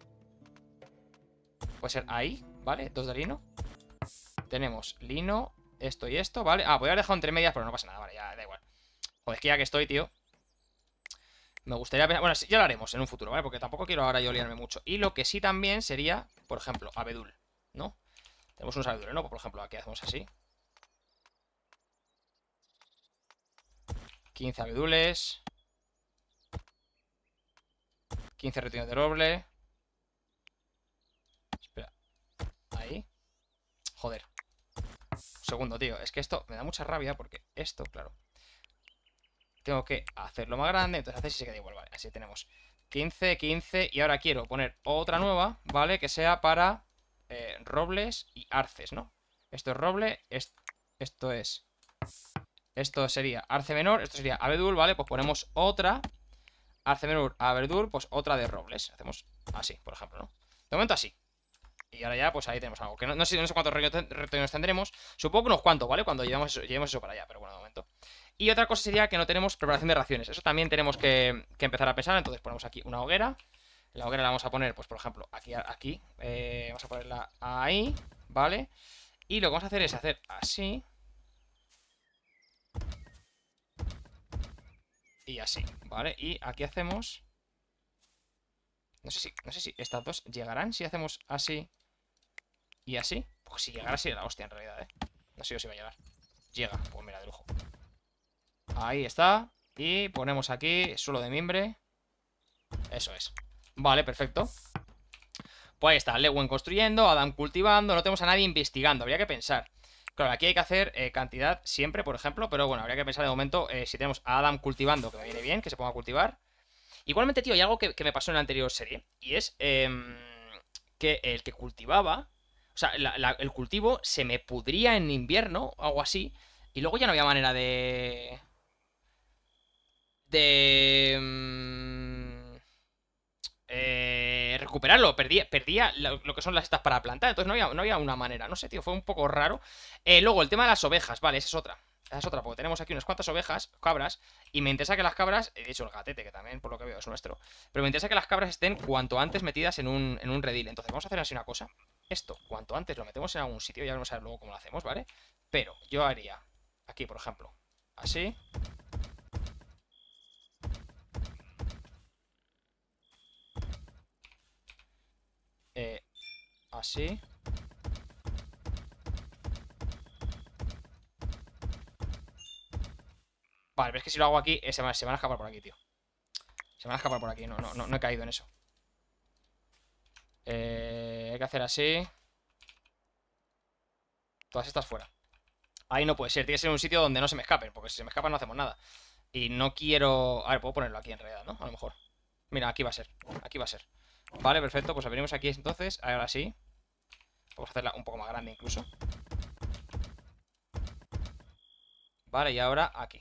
Puede ser ahí, ¿vale? Dos de lino. Tenemos lino, esto y esto, ¿vale? Ah, podría haber dejado entre medias, pero no pasa nada, vale, ya da igual. Joder, es que ya que estoy, tío, me gustaría... Bueno, ya lo haremos en un futuro, ¿vale? Porque tampoco quiero ahora yo liarme mucho. Y lo que sí también sería, por ejemplo, abedul, ¿no? Tenemos unos abedules, ¿no? Por ejemplo, aquí hacemos así. quince abedules. quince retoños de roble. Espera. Ahí. Joder. Un segundo, tío. Es que esto me da mucha rabia porque esto, claro, tengo que hacerlo más grande, entonces hace si se queda igual, vale. Así tenemos quince, quince. Y ahora quiero poner otra nueva, ¿vale? Que sea para eh, robles y arces, ¿no? Esto es roble, es, esto es... Esto sería arce menor, esto sería abedul, ¿vale? Pues ponemos otra arce menor, abedul, pues otra de robles. Hacemos así, por ejemplo, ¿no? De momento así. Y ahora ya, pues ahí tenemos algo. Que no, no sé, no sé cuántos retoños tendremos. Supongo que unos cuantos, ¿vale? Cuando llevemos eso, llevemos eso para allá, pero bueno, de momento. Y otra cosa sería que no tenemos preparación de raciones. Eso también tenemos que, que empezar a pensar. Entonces ponemos aquí una hoguera. La hoguera la vamos a poner, pues por ejemplo, aquí, aquí. Eh, vamos a ponerla ahí, ¿vale? Y lo que vamos a hacer es hacer así. Y así, ¿vale? Y aquí hacemos... No sé si, no sé si estas dos llegarán si hacemos así y así. Pues si llegara sería la hostia en realidad, ¿eh? No sé yo si va a llegar. Llega, pues mira, de lujo. Ahí está. Y ponemos aquí suelo de mimbre. Eso es. Vale, perfecto. Pues ahí está, Lewen construyendo, Adam cultivando. No tenemos a nadie investigando, habría que pensar. Claro, aquí hay que hacer eh, cantidad siempre, por ejemplo. Pero bueno, habría que pensar de momento eh, si tenemos a Adam cultivando, que me viene bien, que se ponga a cultivar. Igualmente, tío, hay algo que, que me pasó en la anterior serie. Y es eh, que el que cultivaba... O sea, la, la, el cultivo se me pudría en invierno o algo así. Y luego ya no había manera de... De... Mm, eh, recuperarlo. Perdía, perdía lo, lo que son las estas para plantar. Entonces no había, no había una manera. No sé, tío, fue un poco raro. Eh, luego, el tema de las ovejas. Vale, esa es otra. Esa es otra, porque tenemos aquí unas cuantas ovejas, cabras, y me interesa que las cabras, de hecho el gatete, que también por lo que veo es nuestro, pero me interesa que las cabras estén cuanto antes metidas en un, en un redil. Entonces vamos a hacer así una cosa. Esto, cuanto antes lo metemos en algún sitio, ya vamos a ver luego cómo lo hacemos, ¿vale? Pero yo haría aquí, por ejemplo, así. Eh, así. Vale, pero es que si lo hago aquí, eh, se, van, se van a escapar por aquí, tío. Se van a escapar por aquí, no, no, no, no he caído en eso. Eh, hay que hacer así. Todas estas fuera. Ahí no puede ser, tiene que ser un sitio donde no se me escapen, porque si se me escapan no hacemos nada. Y no quiero... A ver, puedo ponerlo aquí en realidad, ¿no? A lo mejor. Mira, aquí va a ser, aquí va a ser. Vale, perfecto, pues venimos aquí entonces. Ahora sí. Vamos a hacerla un poco más grande incluso. Vale, y ahora aquí.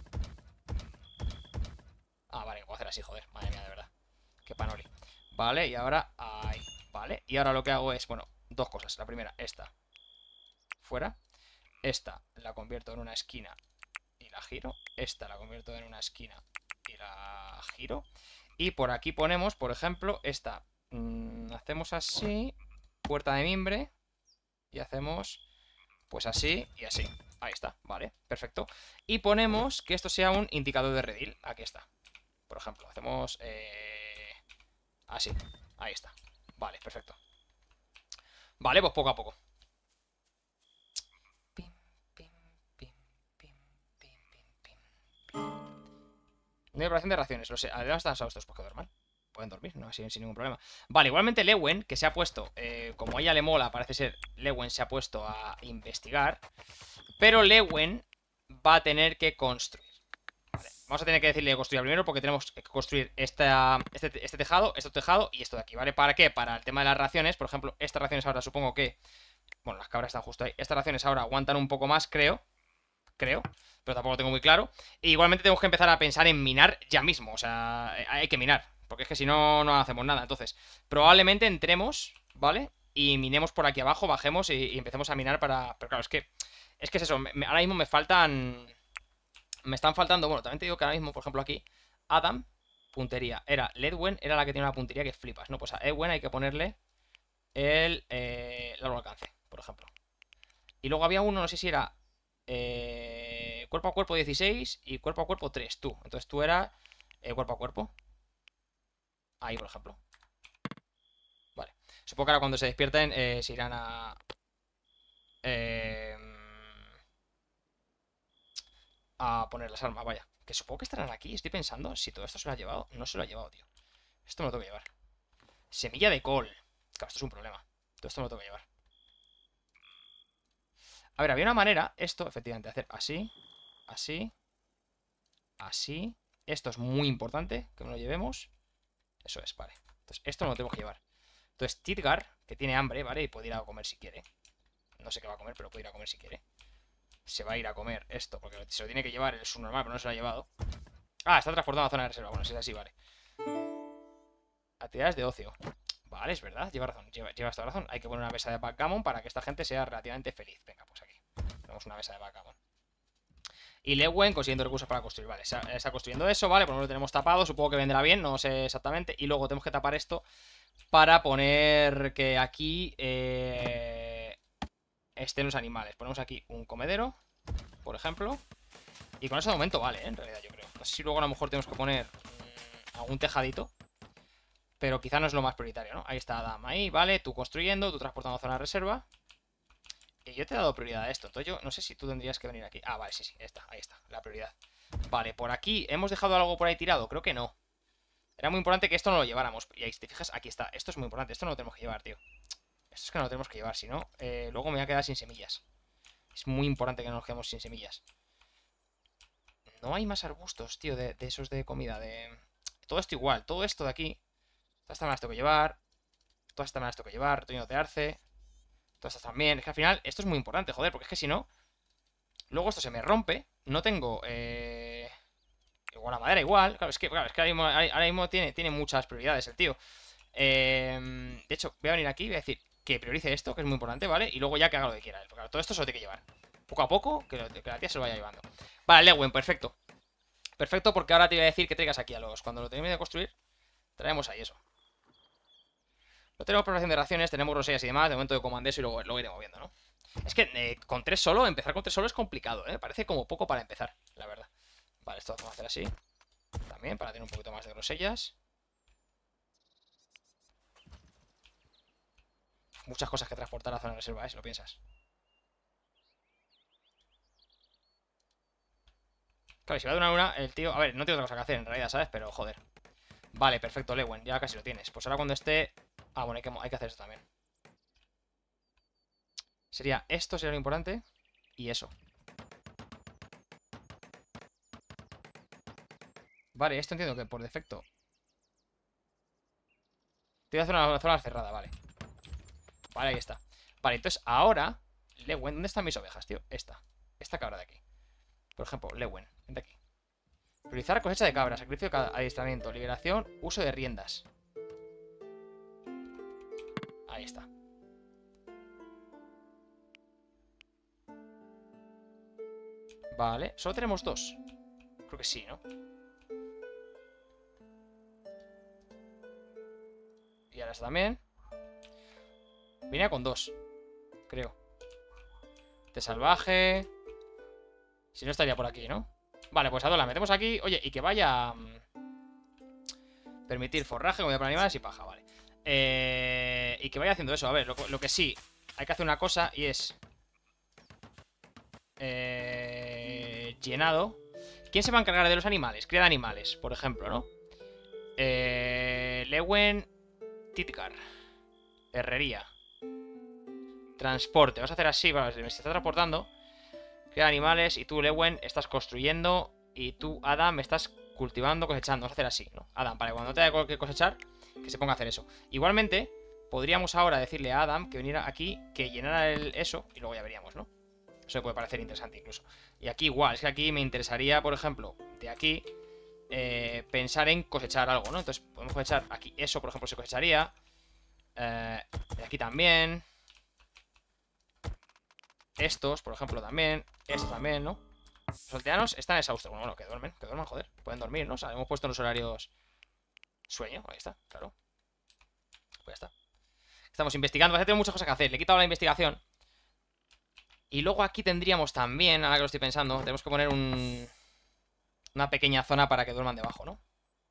Ah, vale, puedo hacer así, joder. Madre mía, de verdad. Qué panoli. Vale, y ahora ahí. Vale, y ahora lo que hago es, bueno, dos cosas. La primera, esta. Fuera. Esta la convierto en una esquina y la giro. Esta la convierto en una esquina y la giro. Y por aquí ponemos, por ejemplo, esta. Mmm, hacemos así. Puerta de mimbre. Y hacemos, pues así y así. Ahí está, vale, perfecto. Y ponemos que esto sea un indicador de redil. Aquí está. Por ejemplo, hacemos eh, así. Ahí está. Vale, perfecto. Vale, pues poco a poco. No hay operación de raciones, lo sé. Además están asados estos, pues que duerman. Pueden dormir, no, sin, sin ningún problema. Vale, igualmente Lewen, que se ha puesto, eh, como a ella le mola, parece ser, Lewen se ha puesto a investigar. Pero Lewen va a tener que construir. Vale, vamos a tener que decirle que construya primero porque tenemos que construir esta, este, este tejado, este tejado y esto de aquí, ¿vale? ¿Para qué? Para el tema de las raciones. Por ejemplo, estas raciones ahora supongo que... Bueno, las cabras están justo ahí. Estas raciones ahora aguantan un poco más, creo. Creo, pero tampoco lo tengo muy claro. E igualmente tenemos que empezar a pensar en minar ya mismo. O sea, hay que minar, porque es que si no, no hacemos nada. Entonces, probablemente entremos, ¿vale? Y minemos por aquí abajo, bajemos y, y empecemos a minar para... Pero claro, es que... Es que es eso, me, me, ahora mismo me faltan... Me están faltando... Bueno, también te digo que ahora mismo, por ejemplo, aquí Adam, puntería. Era Ledwen, era la que tiene una puntería que flipas, ¿no? Pues a Edwen hay que ponerle el... Eh, largo alcance, por ejemplo. Y luego había uno, no sé si era... Eh, cuerpo a cuerpo dieciséis y cuerpo a cuerpo tres, tú. Entonces tú eras eh, cuerpo a cuerpo. Ahí, por ejemplo. Vale. Supongo que ahora cuando se despierten eh, se irán a... Eh, a poner las armas, vaya. Que supongo que estarán aquí. Estoy pensando si todo esto se lo ha llevado. No se lo ha llevado, tío. Esto me lo tengo que llevar. Semilla de col. Claro, esto es un problema. Todo esto me lo tengo que llevar. A ver, había una manera, esto, efectivamente, hacer así, así, así. Esto es muy importante, que me lo llevemos. Eso es, vale. Entonces, esto no lo tenemos que llevar. Entonces, Tidgar, que tiene hambre, ¿vale? Y puede ir a comer si quiere. No sé qué va a comer, pero puede ir a comer si quiere. Se va a ir a comer esto, porque se lo tiene que llevar el subnormal, pero no se lo ha llevado. Ah, está transportado a la zona de reserva. Bueno, si es así, vale. Actividades de ocio. Vale, es verdad, lleva razón, lleva, llevas toda razón. Hay que poner una mesa de backgammon para que esta gente sea relativamente feliz. Venga, pues aquí. Tenemos una mesa de backgammon. Y Lewen consiguiendo recursos para construir. Vale, está, está construyendo eso, vale, por lo menos lo tenemos tapado. Supongo que vendrá bien, no sé exactamente. Y luego tenemos que tapar esto para poner que aquí eh, estén los animales. Ponemos aquí un comedero, por ejemplo. Y con eso de momento vale, ¿eh? En realidad yo creo. No sé si luego a lo mejor tenemos que poner mmm, algún tejadito. Pero quizá no es lo más prioritario, ¿no? Ahí está Adam, ahí, vale, tú construyendo, tú transportando a zona de reserva. Y yo te he dado prioridad a esto, entonces yo no sé si tú tendrías que venir aquí. Ah, vale, sí, sí, ahí está, ahí está, la prioridad. Vale, por aquí, ¿hemos dejado algo por ahí tirado? Creo que no. Era muy importante que esto no lo lleváramos. Y ahí, si te fijas, aquí está, esto es muy importante, esto no lo tenemos que llevar, tío. Esto es que no lo tenemos que llevar, si no, eh, luego me voy a quedar sin semillas. Es muy importante que no nos quedemos sin semillas. No hay más arbustos, tío, de, de esos de comida, de... Todo esto igual, todo esto de aquí. Todas estas me las tengo que llevar. Todas estas me las tengo que llevar. Retoño de arce. Todas estas también. Es que al final esto es muy importante, joder. Porque es que si no, luego esto se me rompe. No tengo... Eh... Igual la madera igual. Claro, es que, claro, es que ahora mismo, ahora mismo tiene, tiene muchas prioridades el tío. Eh... De hecho, voy a venir aquí y voy a decir que priorice esto, que es muy importante, ¿vale? Y luego ya que haga lo que quiera. Porque claro, todo esto se lo tiene que llevar. Poco a poco, que, lo, que la tía se lo vaya llevando. Vale, Lewen, perfecto. Perfecto, porque ahora te voy a decir que traigas aquí a los... Cuando lo termine de construir, traemos ahí eso. No tenemos preparación de raciones, tenemos rosellas y demás. De momento de comando eso y luego lo iremos viendo, ¿no? Es que eh, con tres solo, empezar con tres solo es complicado, ¿eh? Parece como poco para empezar, la verdad. Vale, esto lo vamos a hacer así. También, para tener un poquito más de grosellas. Muchas cosas que transportar a la zona de reserva, ¿eh? Si lo piensas. Claro, si va de una a una, el tío... A ver, no tiene otra cosa que hacer en realidad, ¿sabes? Pero, joder. Vale, perfecto, Lewen, ya casi lo tienes. Pues ahora cuando esté... Ah, bueno, hay que, hay que hacer esto también. Sería esto, sería lo importante. Y eso. Vale, esto entiendo que por defecto... Te voy a hacer una zona cerrada, vale. Vale, ahí está. Vale, entonces ahora... Lewen, ¿dónde están mis ovejas, tío? Esta. Esta cabra de aquí. Por ejemplo, Lewen, vente aquí. Priorizar cosecha de cabras, sacrificio de adiestramiento, liberación, uso de riendas. Ahí está. Vale, solo tenemos dos. Creo que sí, ¿no? Y ahora esta también. Venía con dos, creo. De salvaje. Si no estaría por aquí, ¿no? Vale, pues a dos la metemos aquí. Oye, y que vaya... Permitir forraje, comida para animales y paja, vale. Eh... Y que vaya haciendo eso. A ver, lo, lo que sí, hay que hacer una cosa y es... Eh... Llenado. ¿Quién se va a encargar de los animales? Cría de animales, por ejemplo, ¿no? Eh... Lewen... Titgar. Herrería. Transporte. Vas a hacer así, vale, se está transportando. Cría animales y tú, Lewen, estás construyendo. Y tú, Adam, estás cultivando, cosechando. Vamos a hacer así, ¿no? Adam, para que cuando te haya que cosechar, que se ponga a hacer eso. Igualmente, podríamos ahora decirle a Adam que viniera aquí, que llenara el eso, y luego ya veríamos, ¿no? Eso me puede parecer interesante incluso. Y aquí igual, es que aquí me interesaría, por ejemplo, de aquí, eh, pensar en cosechar algo, ¿no? Entonces podemos cosechar aquí eso, por ejemplo, se cosecharía. Eh, de aquí también. Estos, por ejemplo, también. Estos también, ¿no? Los aldeanos están exhaustos. Bueno, bueno, que duermen, que duerman, joder. Pueden dormir, ¿no? O sea, hemos puesto en los horarios sueño. Ahí está, claro. Pues ya está. Estamos investigando. Vas a tener muchas cosas que hacer. Le he quitado la investigación. Y luego aquí tendríamos también, ahora que lo estoy pensando, tenemos que poner un... una pequeña zona para que duerman debajo, ¿no?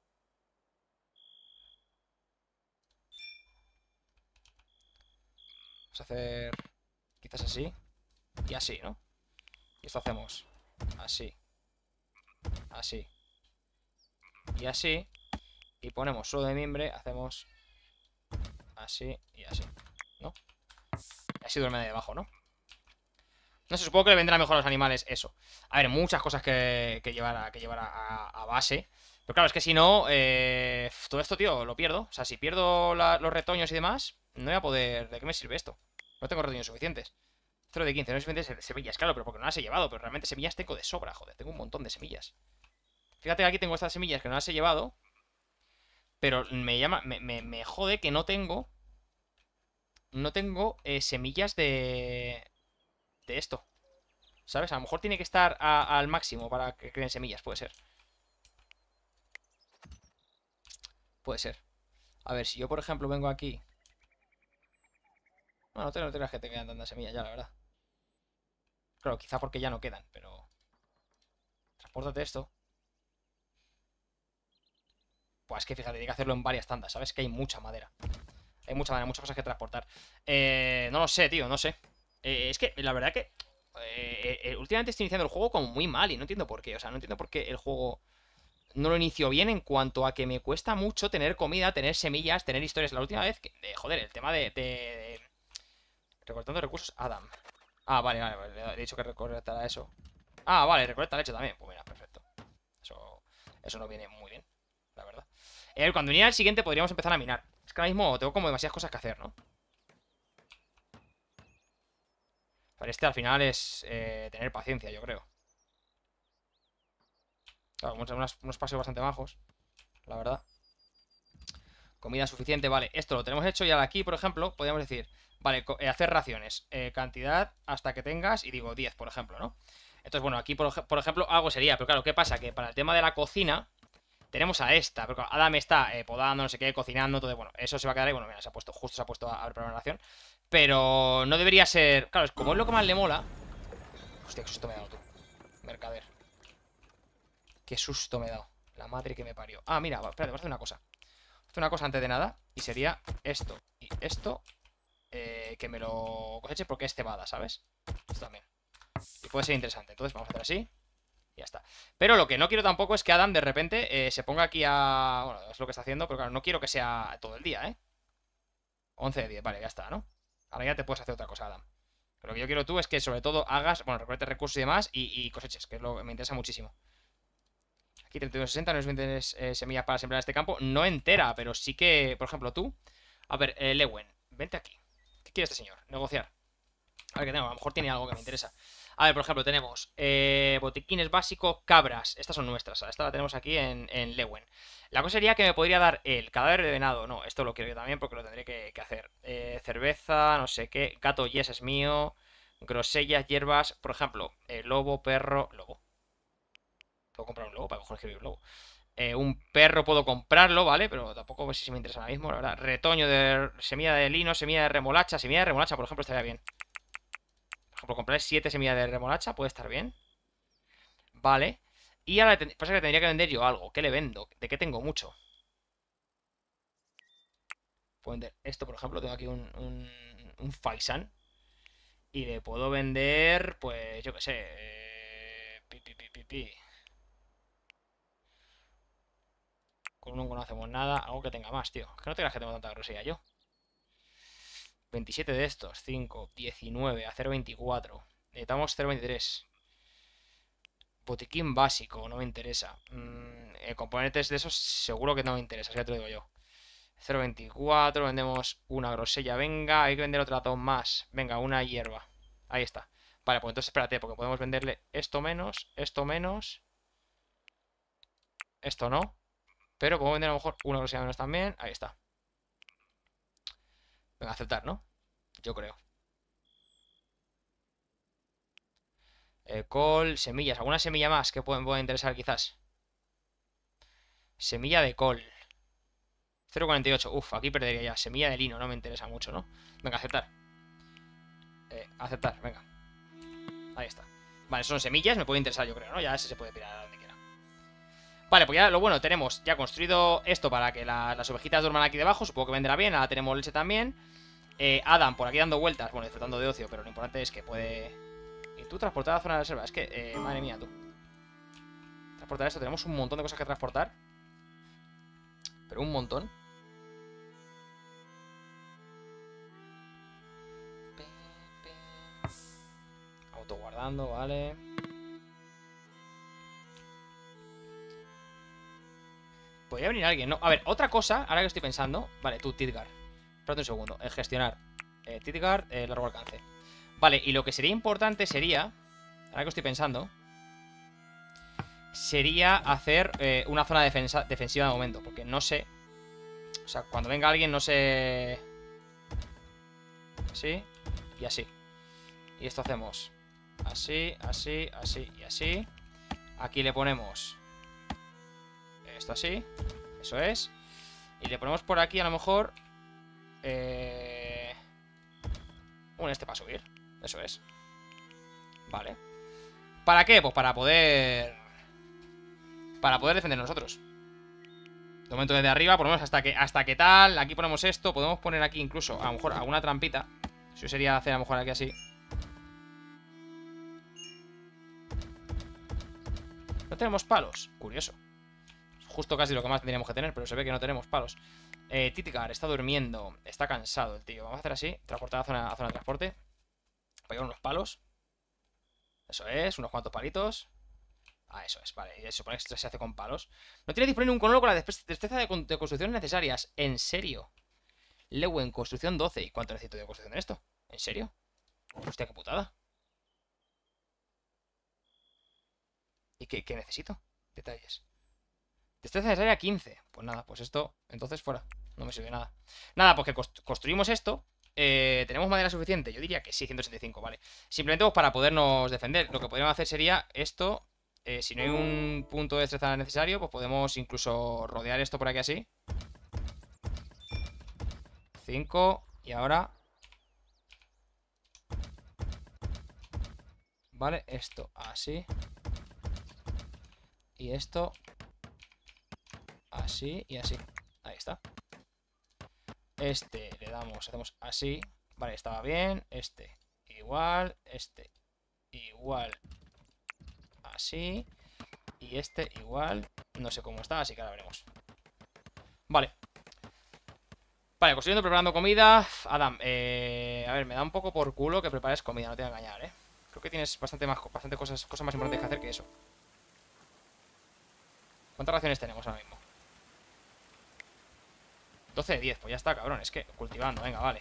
Vamos a hacer... quizás así. Y así, ¿no? Y esto hacemos así. Así. Y así. Y ponemos suelo de mimbre, hacemos así y así, ¿no? Y así duerme de debajo, ¿no? No sé, supongo que le vendrá mejor a los animales eso. A ver, muchas cosas que, que llevar, a, que llevar a, a base. Pero claro, es que si no, eh, todo esto, tío, lo pierdo. O sea, si pierdo la, los retoños y demás, no voy a poder... ¿De qué me sirve esto? No tengo retoños suficientes. cero de quince, no hay suficientes semillas, claro, pero porque no las he llevado. Pero realmente semillas tengo de sobra, joder. Tengo un montón de semillas. Fíjate que aquí tengo estas semillas que no las he llevado. Pero me llama... Me, me, me jode que no tengo... No tengo eh, semillas de... De esto. ¿Sabes? A lo mejor tiene que estar a, al máximo para que creen semillas, puede ser. Puede ser. A ver, si yo, por ejemplo, vengo aquí... No, no te, no te creas que te quedan tantas semillas ya, la verdad. Claro, quizá porque ya no quedan, pero... Transpórtate esto. Pues es que fíjate, hay que hacerlo en varias tandas, ¿sabes? Que hay mucha madera. Hay mucha madera, muchas cosas que transportar. Eh, no lo sé, tío, no sé. Eh, es que la verdad que... Eh, eh, últimamente estoy iniciando el juego como muy mal y no entiendo por qué. O sea, no entiendo por qué el juego... No lo inicio bien en cuanto a que me cuesta mucho tener comida, tener semillas, tener historias. La última vez que... De, joder, el tema de, de, de... Recortando recursos, Adam. Ah, vale, vale, vale, le he dicho que recolectara eso. Ah, vale, recolecta leche también. Pues mira, perfecto. Eso, eso no viene muy bien, la verdad. Eh, cuando viniera el siguiente podríamos empezar a minar. Es que ahora mismo tengo como demasiadas cosas que hacer, ¿no? Para este al final es eh, tener paciencia, yo creo. Claro, unos, unos paseos bastante bajos, la verdad. Comida suficiente, vale. Esto lo tenemos hecho y ahora aquí, por ejemplo, podríamos decir, vale, eh, hacer raciones. Eh, cantidad hasta que tengas, y digo diez, por ejemplo, ¿no? Entonces, bueno, aquí, por, por ejemplo, algo sería. Pero claro, ¿qué pasa? Que para el tema de la cocina, tenemos a esta. Pero claro, Adam está eh, podando, no sé qué, cocinando, todo. Bueno, eso se va a quedar ahí. Bueno, mira, se ha puesto, justo se ha puesto a, a preparar una ración. Pero no debería ser. Claro, como es lo que más le mola. Hostia, qué susto me he dado tú. Mercader. Qué susto me he dado. La madre que me parió. Ah, mira, espérate, vamos a hacer una cosa. Vamos a hacer una cosa antes de nada. Y sería esto y esto. Eh, que me lo coseche porque es cebada, ¿sabes? Esto también. Y puede ser interesante. Entonces vamos a hacer así. Y ya está. Pero lo que no quiero tampoco es que Adam de repente eh, se ponga aquí a... Bueno, es lo que está haciendo, pero claro, no quiero que sea todo el día, ¿eh? once de diez, vale, ya está, ¿no? Ahora ya te puedes hacer otra cosa, Adam. Pero lo que yo quiero tú es que sobre todo hagas, bueno, recolectes recursos y demás y, y coseches, que es lo que me interesa muchísimo. Aquí treinta y uno sesenta, no es tienes eh, semillas para sembrar este campo. No entera, pero sí que, por ejemplo, tú. A ver, eh, Lewen, vente aquí. ¿Qué quiere este señor? Negociar. A ver qué tengo, a lo mejor tiene algo que me interesa. A ver, por ejemplo, tenemos eh, botiquines básicos, cabras. Estas son nuestras, esta la tenemos aquí en, en Lewen. La cosa sería que me podría dar el cadáver de venado. No, esto lo quiero yo también porque lo tendré que, que hacer. Eh, cerveza, no sé qué. Gato yes es mío. Grosellas, hierbas. Por ejemplo, eh, lobo, perro, lobo. Puedo comprar un lobo para coger un lobo. Eh, un perro puedo comprarlo, ¿vale? Pero tampoco sé si me interesa ahora mismo, la verdad. Retoño de semilla de lino, semilla de remolacha. Semilla de remolacha, por ejemplo, estaría bien. Por ejemplo, comprar siete semillas de remolacha puede estar bien. Vale. Y ahora pasa que tendría que vender yo algo. ¿Qué le vendo? ¿De qué tengo mucho? Puedo vender esto, por ejemplo. Tengo aquí un, un, un Faisan. Y le puedo vender, pues, yo qué sé. Eh, pi, pi, pi, pi, pi. Con uno no hacemos nada. Algo que tenga más, tío. Es que no te creas que tengo tanta grosella yo. veintisiete de estos. cinco, diecinueve. A cero coma veinticuatro. Necesitamos cero coma veintitrés. Botiquín básico, no me interesa. Mm, eh, componentes de esos seguro que no me interesa, ya te lo digo yo. cero coma veinticuatro, vendemos una grosella, venga, hay que vender otra dos más. Venga, una hierba. Ahí está. Vale, pues entonces espérate, porque podemos venderle esto menos, esto menos. Esto no. Pero podemos vender a lo mejor una grosella menos también. Ahí está. Venga, aceptar, ¿no? Yo creo. Eh, col, semillas. ¿Alguna semilla más que pueden, pueda interesar quizás? Semilla de col. cero coma cuarenta y ocho. Uf, aquí perdería ya. Semilla de lino, no me interesa mucho, ¿no? Venga, aceptar. Eh, aceptar, venga. Ahí está. Vale, son semillas, me puede interesar yo creo, ¿no? Ya ese se puede tirar a donde quiera. Vale, pues ya lo bueno, tenemos ya construido esto para que la, las ovejitas duerman aquí debajo. Supongo que vendrá bien, ahora tenemos leche también. eh, Adam por aquí dando vueltas, bueno, disfrutando de ocio, pero lo importante es que puede... Y tú transportar a la zona de reserva, es que, eh, madre mía, tú. Transportar esto, tenemos un montón de cosas que transportar. Pero un montón. Autoguardando, vale. Podría venir alguien, ¿no? A ver, otra cosa, ahora que estoy pensando. Vale, tú, Tidgar. Espérate un segundo. Eh, gestionar. Eh, Tidgar, eh, largo alcance. Vale, y lo que sería importante sería. Ahora que estoy pensando. Sería hacer eh, una zona defensa, defensiva de momento. Porque no sé. O sea, cuando venga alguien, no sé. Así y así. Y esto hacemos así, así, así y así. Aquí le ponemos esto así. Eso es. Y le ponemos por aquí a lo mejor eh... un este para subir. Eso es. Vale. ¿Para qué? Pues para poder Para poder defender nosotros. De momento desde arriba, ponemos hasta que hasta que tal. Aquí ponemos esto, podemos poner aquí incluso a lo mejor alguna trampita. Eso sería hacer a lo mejor aquí así. No tenemos palos, curioso. Justo casi lo que más tendríamos que tener, pero se ve que no tenemos palos. eh, Titicar está durmiendo. Está cansado el tío, vamos a hacer así. Transportar a zona, a zona de transporte. Voy a unos palos. Eso es, unos cuantos palitos. Ah, eso es, vale, y se supone que esto se hace con palos. No tiene disponible un cono con la destreza de, de construcción necesarias. ¿En serio? Lewen, construcción doce. ¿Y cuánto necesito de construcción de esto? ¿En serio? Hostia, qué putada. ¿Y qué, qué necesito? Detalles. Destreza necesaria quince. Pues nada, pues esto, entonces fuera. No me sirve de nada. Nada, pues que construimos esto. Eh, ¿Tenemos madera suficiente? Yo diría que sí, ciento setenta y cinco, vale. Simplemente pues, para podernos defender. Lo que podríamos hacer sería esto. Eh, si no hay un punto de destreza necesario, pues podemos incluso rodear esto por aquí así. cinco. Y ahora... Vale, esto así. Y esto así y así. Ahí está. Este le damos, hacemos así. Vale, estaba bien. Este igual. Este igual. Así. Y este igual. No sé cómo está, así que ahora veremos. Vale. Vale, construyendo, preparando comida. Adam, eh, a ver, me da un poco por culo que prepares comida, no te voy a engañar, eh. Creo que tienes bastante más, bastante cosas, cosas más importantes que hacer que eso. ¿Cuántas raciones tenemos ahora mismo? doce de diez, pues ya está, cabrón. Es que cultivando, venga, vale.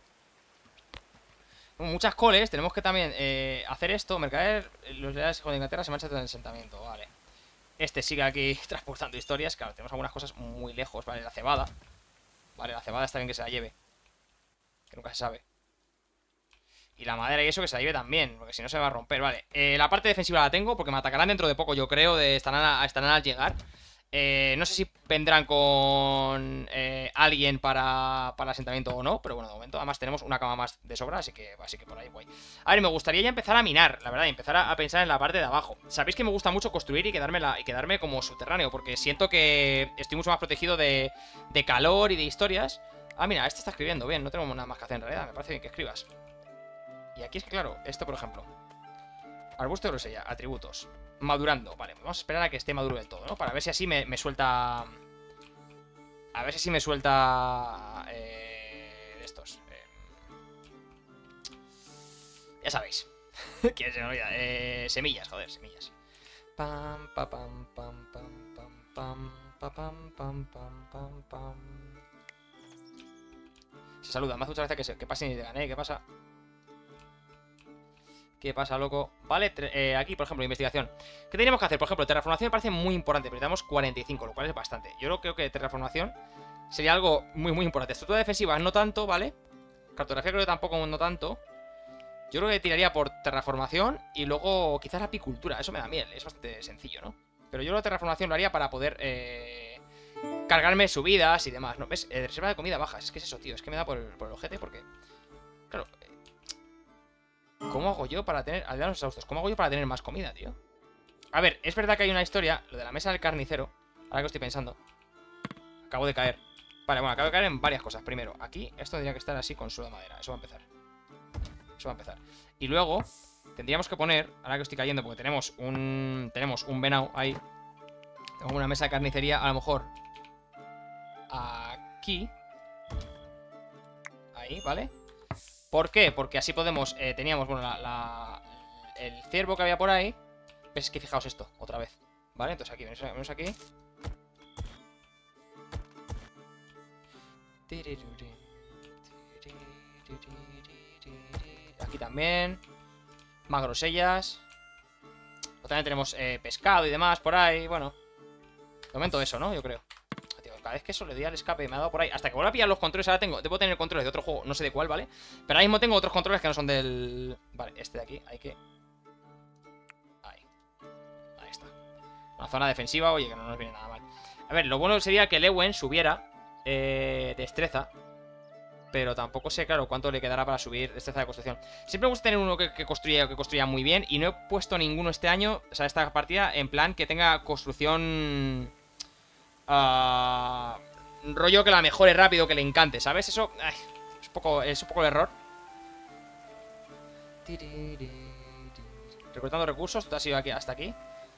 Muchas coles, tenemos que también eh, hacer esto. Mercader, los leales de Inglaterra se marchan del asentamiento, vale. Este sigue aquí transportando historias. Claro, tenemos algunas cosas muy lejos, vale, la cebada. Vale, la cebada está bien que se la lleve, que nunca se sabe. Y la madera y eso que se la lleve también, porque si no se va a romper, vale. eh, La parte defensiva la tengo, porque me atacarán dentro de poco, yo creo, de estarán, a, estarán al llegar. Eh, no sé si vendrán con eh, alguien para, para el asentamiento o no, pero bueno, de momento además tenemos una cama más de sobra, así que, así que por ahí voy. A ver, me gustaría ya empezar a minar, la verdad, y empezar a, a pensar en la parte de abajo. Sabéis que me gusta mucho construir y quedarme, la, y quedarme como subterráneo, porque siento que estoy mucho más protegido de, de calor y de historias. Ah, mira, este está escribiendo, bien, no tenemos nada más que hacer en realidad, me parece bien que escribas. Y aquí es que, claro, esto por ejemplo, arbusto de grosella, atributos, madurando, vale, vamos a esperar a que esté maduro del todo, ¿no? Para ver si así me, me suelta... A ver si así me suelta... Eh, estos eh... Ya sabéis. ¿Quién se me olvida? Eh, semillas, joder, semillas. Pam, pam, pam, pam, pam, pam, pam, pam, pam, pam, pam. Se saluda, me hace muchas gracias que, se, que pasen y te gané, ¿qué pasa? ¿Qué pasa, loco? Vale, eh, aquí, por ejemplo, investigación. ¿Qué tenemos que hacer? Por ejemplo, terraformación me parece muy importante, pero tenemos cuarenta y cinco, lo cual es bastante. Yo creo que terraformación sería algo muy, muy importante. Estructura defensiva no tanto, ¿vale? Cartografía creo que tampoco no tanto. Yo creo que tiraría por terraformación y luego quizás la apicultura. Eso me da miel, es bastante sencillo, ¿no? Pero yo la terraformación lo haría para poder eh, cargarme subidas y demás, ¿no? ¿Ves? Eh, reserva de comida bajas. Es que es eso, tío. Es que me da por el, por el ojete porque... Claro... ¿Cómo hago yo para tener... Aldeanos exhaustos, ¿cómo hago yo para tener más comida, tío? A ver, es verdad que hay una historia, lo de la mesa del carnicero. Ahora que estoy pensando. Acabo de caer. Vale, bueno, acabo de caer en varias cosas. Primero, aquí, esto tendría que estar así con suelo de madera. Eso va a empezar. Eso va a empezar. Y luego, tendríamos que poner, ahora que estoy cayendo, porque tenemos un... Tenemos un venado ahí. Tengo una mesa de carnicería, a lo mejor aquí. Ahí, ¿vale? ¿Por qué? Porque así podemos... Eh, teníamos, bueno, la, la, el ciervo que había por ahí. ¿Ves? Es que fijaos esto, otra vez. ¿Vale? Entonces aquí, venimos aquí. Aquí también. Más grosellas. También tenemos eh, pescado y demás por ahí. Bueno, de momento eso, ¿no? Yo creo. Cada vez que eso le doy al escape me ha dado por ahí. Hasta que vuelva a pillar los controles. Ahora tengo, debo tener controles de otro juego, no sé de cuál, ¿vale? Pero ahora mismo tengo otros controles que no son del... Vale, este de aquí, hay que... Ahí. Ahí está. Una zona defensiva, oye, que no nos viene nada mal. A ver, lo bueno sería que Lewen subiera eh, destreza. Pero tampoco sé, claro, cuánto le quedará para subir destreza de construcción. Siempre me gusta tener uno que, que construya que construya muy bien. Y no he puesto ninguno este año, o sea, esta partida, en plan que tenga construcción... Uh, rollo que la mejore rápido, que le encante, ¿sabes? Eso ay, es, un poco, es un poco el error. Recortando recursos, tú has ido aquí, hasta aquí.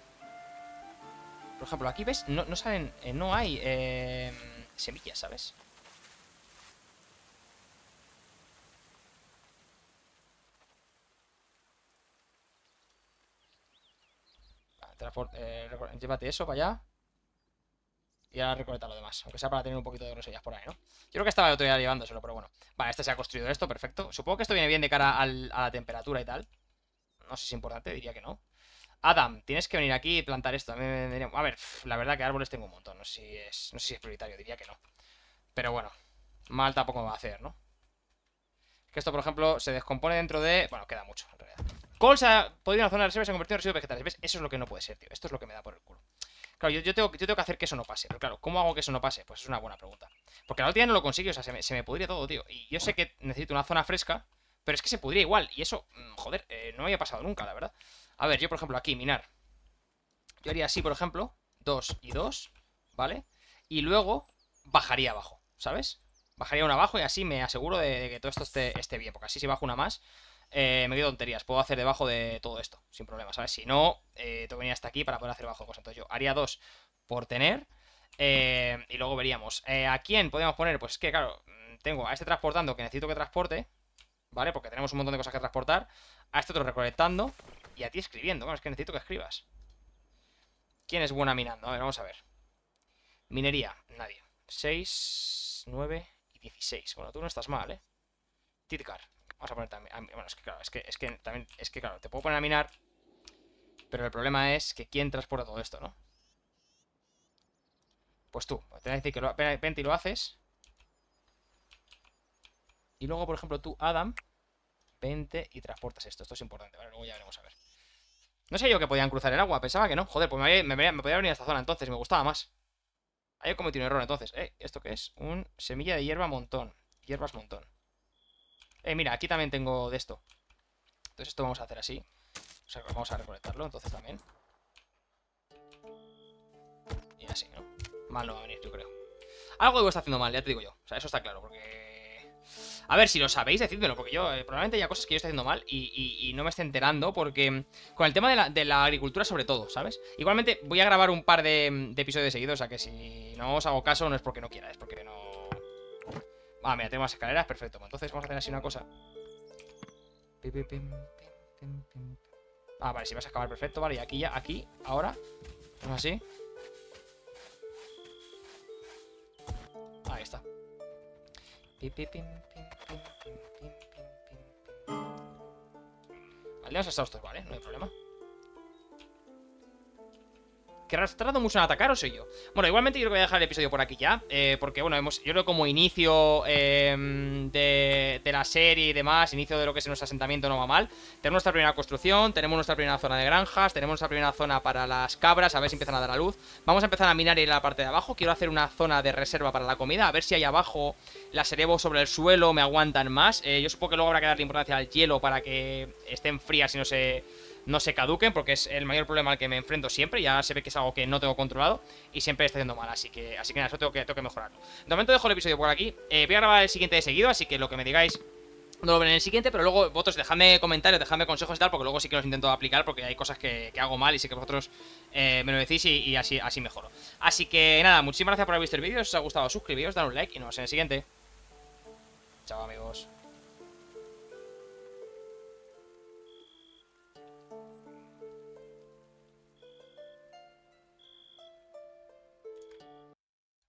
Por ejemplo, aquí ves, no, no salen, eh, no hay eh, semillas, ¿sabes? Eh, llévate eso para allá. Y ahora recolectar lo demás, aunque sea para tener un poquito de grosellas por ahí, ¿no? Yo creo que estaba el otro día llevándoselo, pero bueno. Vale, este se ha construido esto, perfecto. Supongo que esto viene bien de cara al, a la temperatura y tal. No sé si es importante, diría que no. Adam, tienes que venir aquí y plantar esto. A, mí me vendría... a ver, pff, la verdad que árboles tengo un montón. No sé si es, no sé si es prioritario, diría que no. Pero bueno, mal tampoco me va a hacer, ¿no? Que esto, por ejemplo, se descompone dentro de... Bueno, queda mucho, en realidad. Colsa, podría ir a una zona de reserva y se ha convertido en residuos vegetales. ¿Ves? Eso es lo que no puede ser, tío. Esto es lo que me da por el culo. Claro, yo, yo, tengo, yo tengo que hacer que eso no pase. Pero claro, ¿cómo hago que eso no pase? Pues es una buena pregunta. Porque la última vez no lo consigo, o sea, se me, se me pudría todo, tío. Y yo sé que necesito una zona fresca, pero es que se pudría igual. Y eso, joder, eh, no me había pasado nunca, la verdad. A ver, yo, por ejemplo, aquí, minar. Yo haría así, por ejemplo, dos y dos, ¿vale? Y luego bajaría abajo, ¿sabes? Bajaría una abajo y así me aseguro de, de que todo esto esté, esté bien. Porque así si bajo una más, eh, me quedo tonterías. Puedo hacer debajo de todo esto, sin problema, ¿sabes? Si no, eh, tengo que venir hasta aquí para poder hacer debajo de cosas. Entonces yo haría dos por tener. Eh, y luego veríamos. Eh, ¿A quién podríamos poner? Pues es que, claro, tengo a este transportando que necesito que transporte, ¿vale? Porque tenemos un montón de cosas que transportar. A este otro recolectando. Y a ti escribiendo. Bueno, es que necesito que escribas. ¿Quién es buena minando? A ver, vamos a ver. Minería, nadie. seis, nueve y dieciséis. Bueno, tú no estás mal, ¿eh? Tidcar. Vamos a poner también... Bueno, es que claro, es que, es que también... Es que claro, te puedo poner a minar. Pero el problema es que ¿quién transporta todo esto, no? Pues tú. Te voy a decir que lo, vente y lo haces. Y luego, por ejemplo, tú, Adam, vente y transportas esto. Esto es importante, ¿vale? Luego ya veremos a ver. No sé yo que podían cruzar el agua. Pensaba que no. Joder, pues me, me, me podía venir a esta zona entonces. Me gustaba más. Ahí he cometido un error entonces. Eh, ¿esto qué es? Un semilla de hierba montón. Hierbas montón. Eh, mira, aquí también tengo de esto. Entonces esto vamos a hacer así. O sea, vamos a recolectarlo entonces también. Y así, ¿no? Mal no va a venir, yo creo. Algo debo estar haciendo mal, ya te digo yo. O sea, eso está claro, porque... A ver, si lo sabéis, decídmelo, porque yo... Eh, probablemente haya cosas que yo estoy haciendo mal y, y, y no me esté enterando, porque... Con el tema de la, de la agricultura sobre todo, ¿sabes? Igualmente voy a grabar un par de, de episodios seguidos, o sea que si no os hago caso no es porque no quiera, es porque no... Ah, mira, tengo más escaleras, perfecto. Entonces vamos a hacer así una cosa. Ah, vale, si vas a acabar, perfecto, vale. Y aquí ya, aquí, ahora. Así. Ahí está. Aldeanos exhaustos, vale, no hay problema. ¿Que has tardado mucho en atacar o soy yo? Bueno, igualmente yo creo que voy a dejar el episodio por aquí ya, eh, porque bueno, hemos, yo creo que como inicio eh, de, de la serie y demás, inicio de lo que es nuestro asentamiento no va mal. Tenemos nuestra primera construcción, tenemos nuestra primera zona de granjas, tenemos nuestra primera zona para las cabras, a ver si empiezan a dar a luz. Vamos a empezar a minar y ir a la parte de abajo. Quiero hacer una zona de reserva para la comida, a ver si ahí abajo las elevo sobre el suelo, me aguantan más. eh, Yo supongo que luego habrá que darle importancia al hielo para que estén frías y no se... no se caduquen, porque es el mayor problema al que me enfrento siempre. Ya se ve que es algo que no tengo controlado y siempre está haciendo mal, así que así que nada, eso tengo que, tengo que mejorarlo. De momento dejo el episodio por aquí. eh, Voy a grabar el siguiente de seguido, así que lo que me digáis no lo veré en el siguiente, pero luego vosotros dejadme comentarios, dejadme consejos y tal, porque luego sí que los intento aplicar, porque hay cosas que, que hago mal y sí que vosotros eh, me lo decís y, y así, así mejoro. Así que nada, muchísimas gracias por haber visto el vídeo. Si os ha gustado, suscribíos, dale un like y nos vemos en el siguiente. Chao, amigos.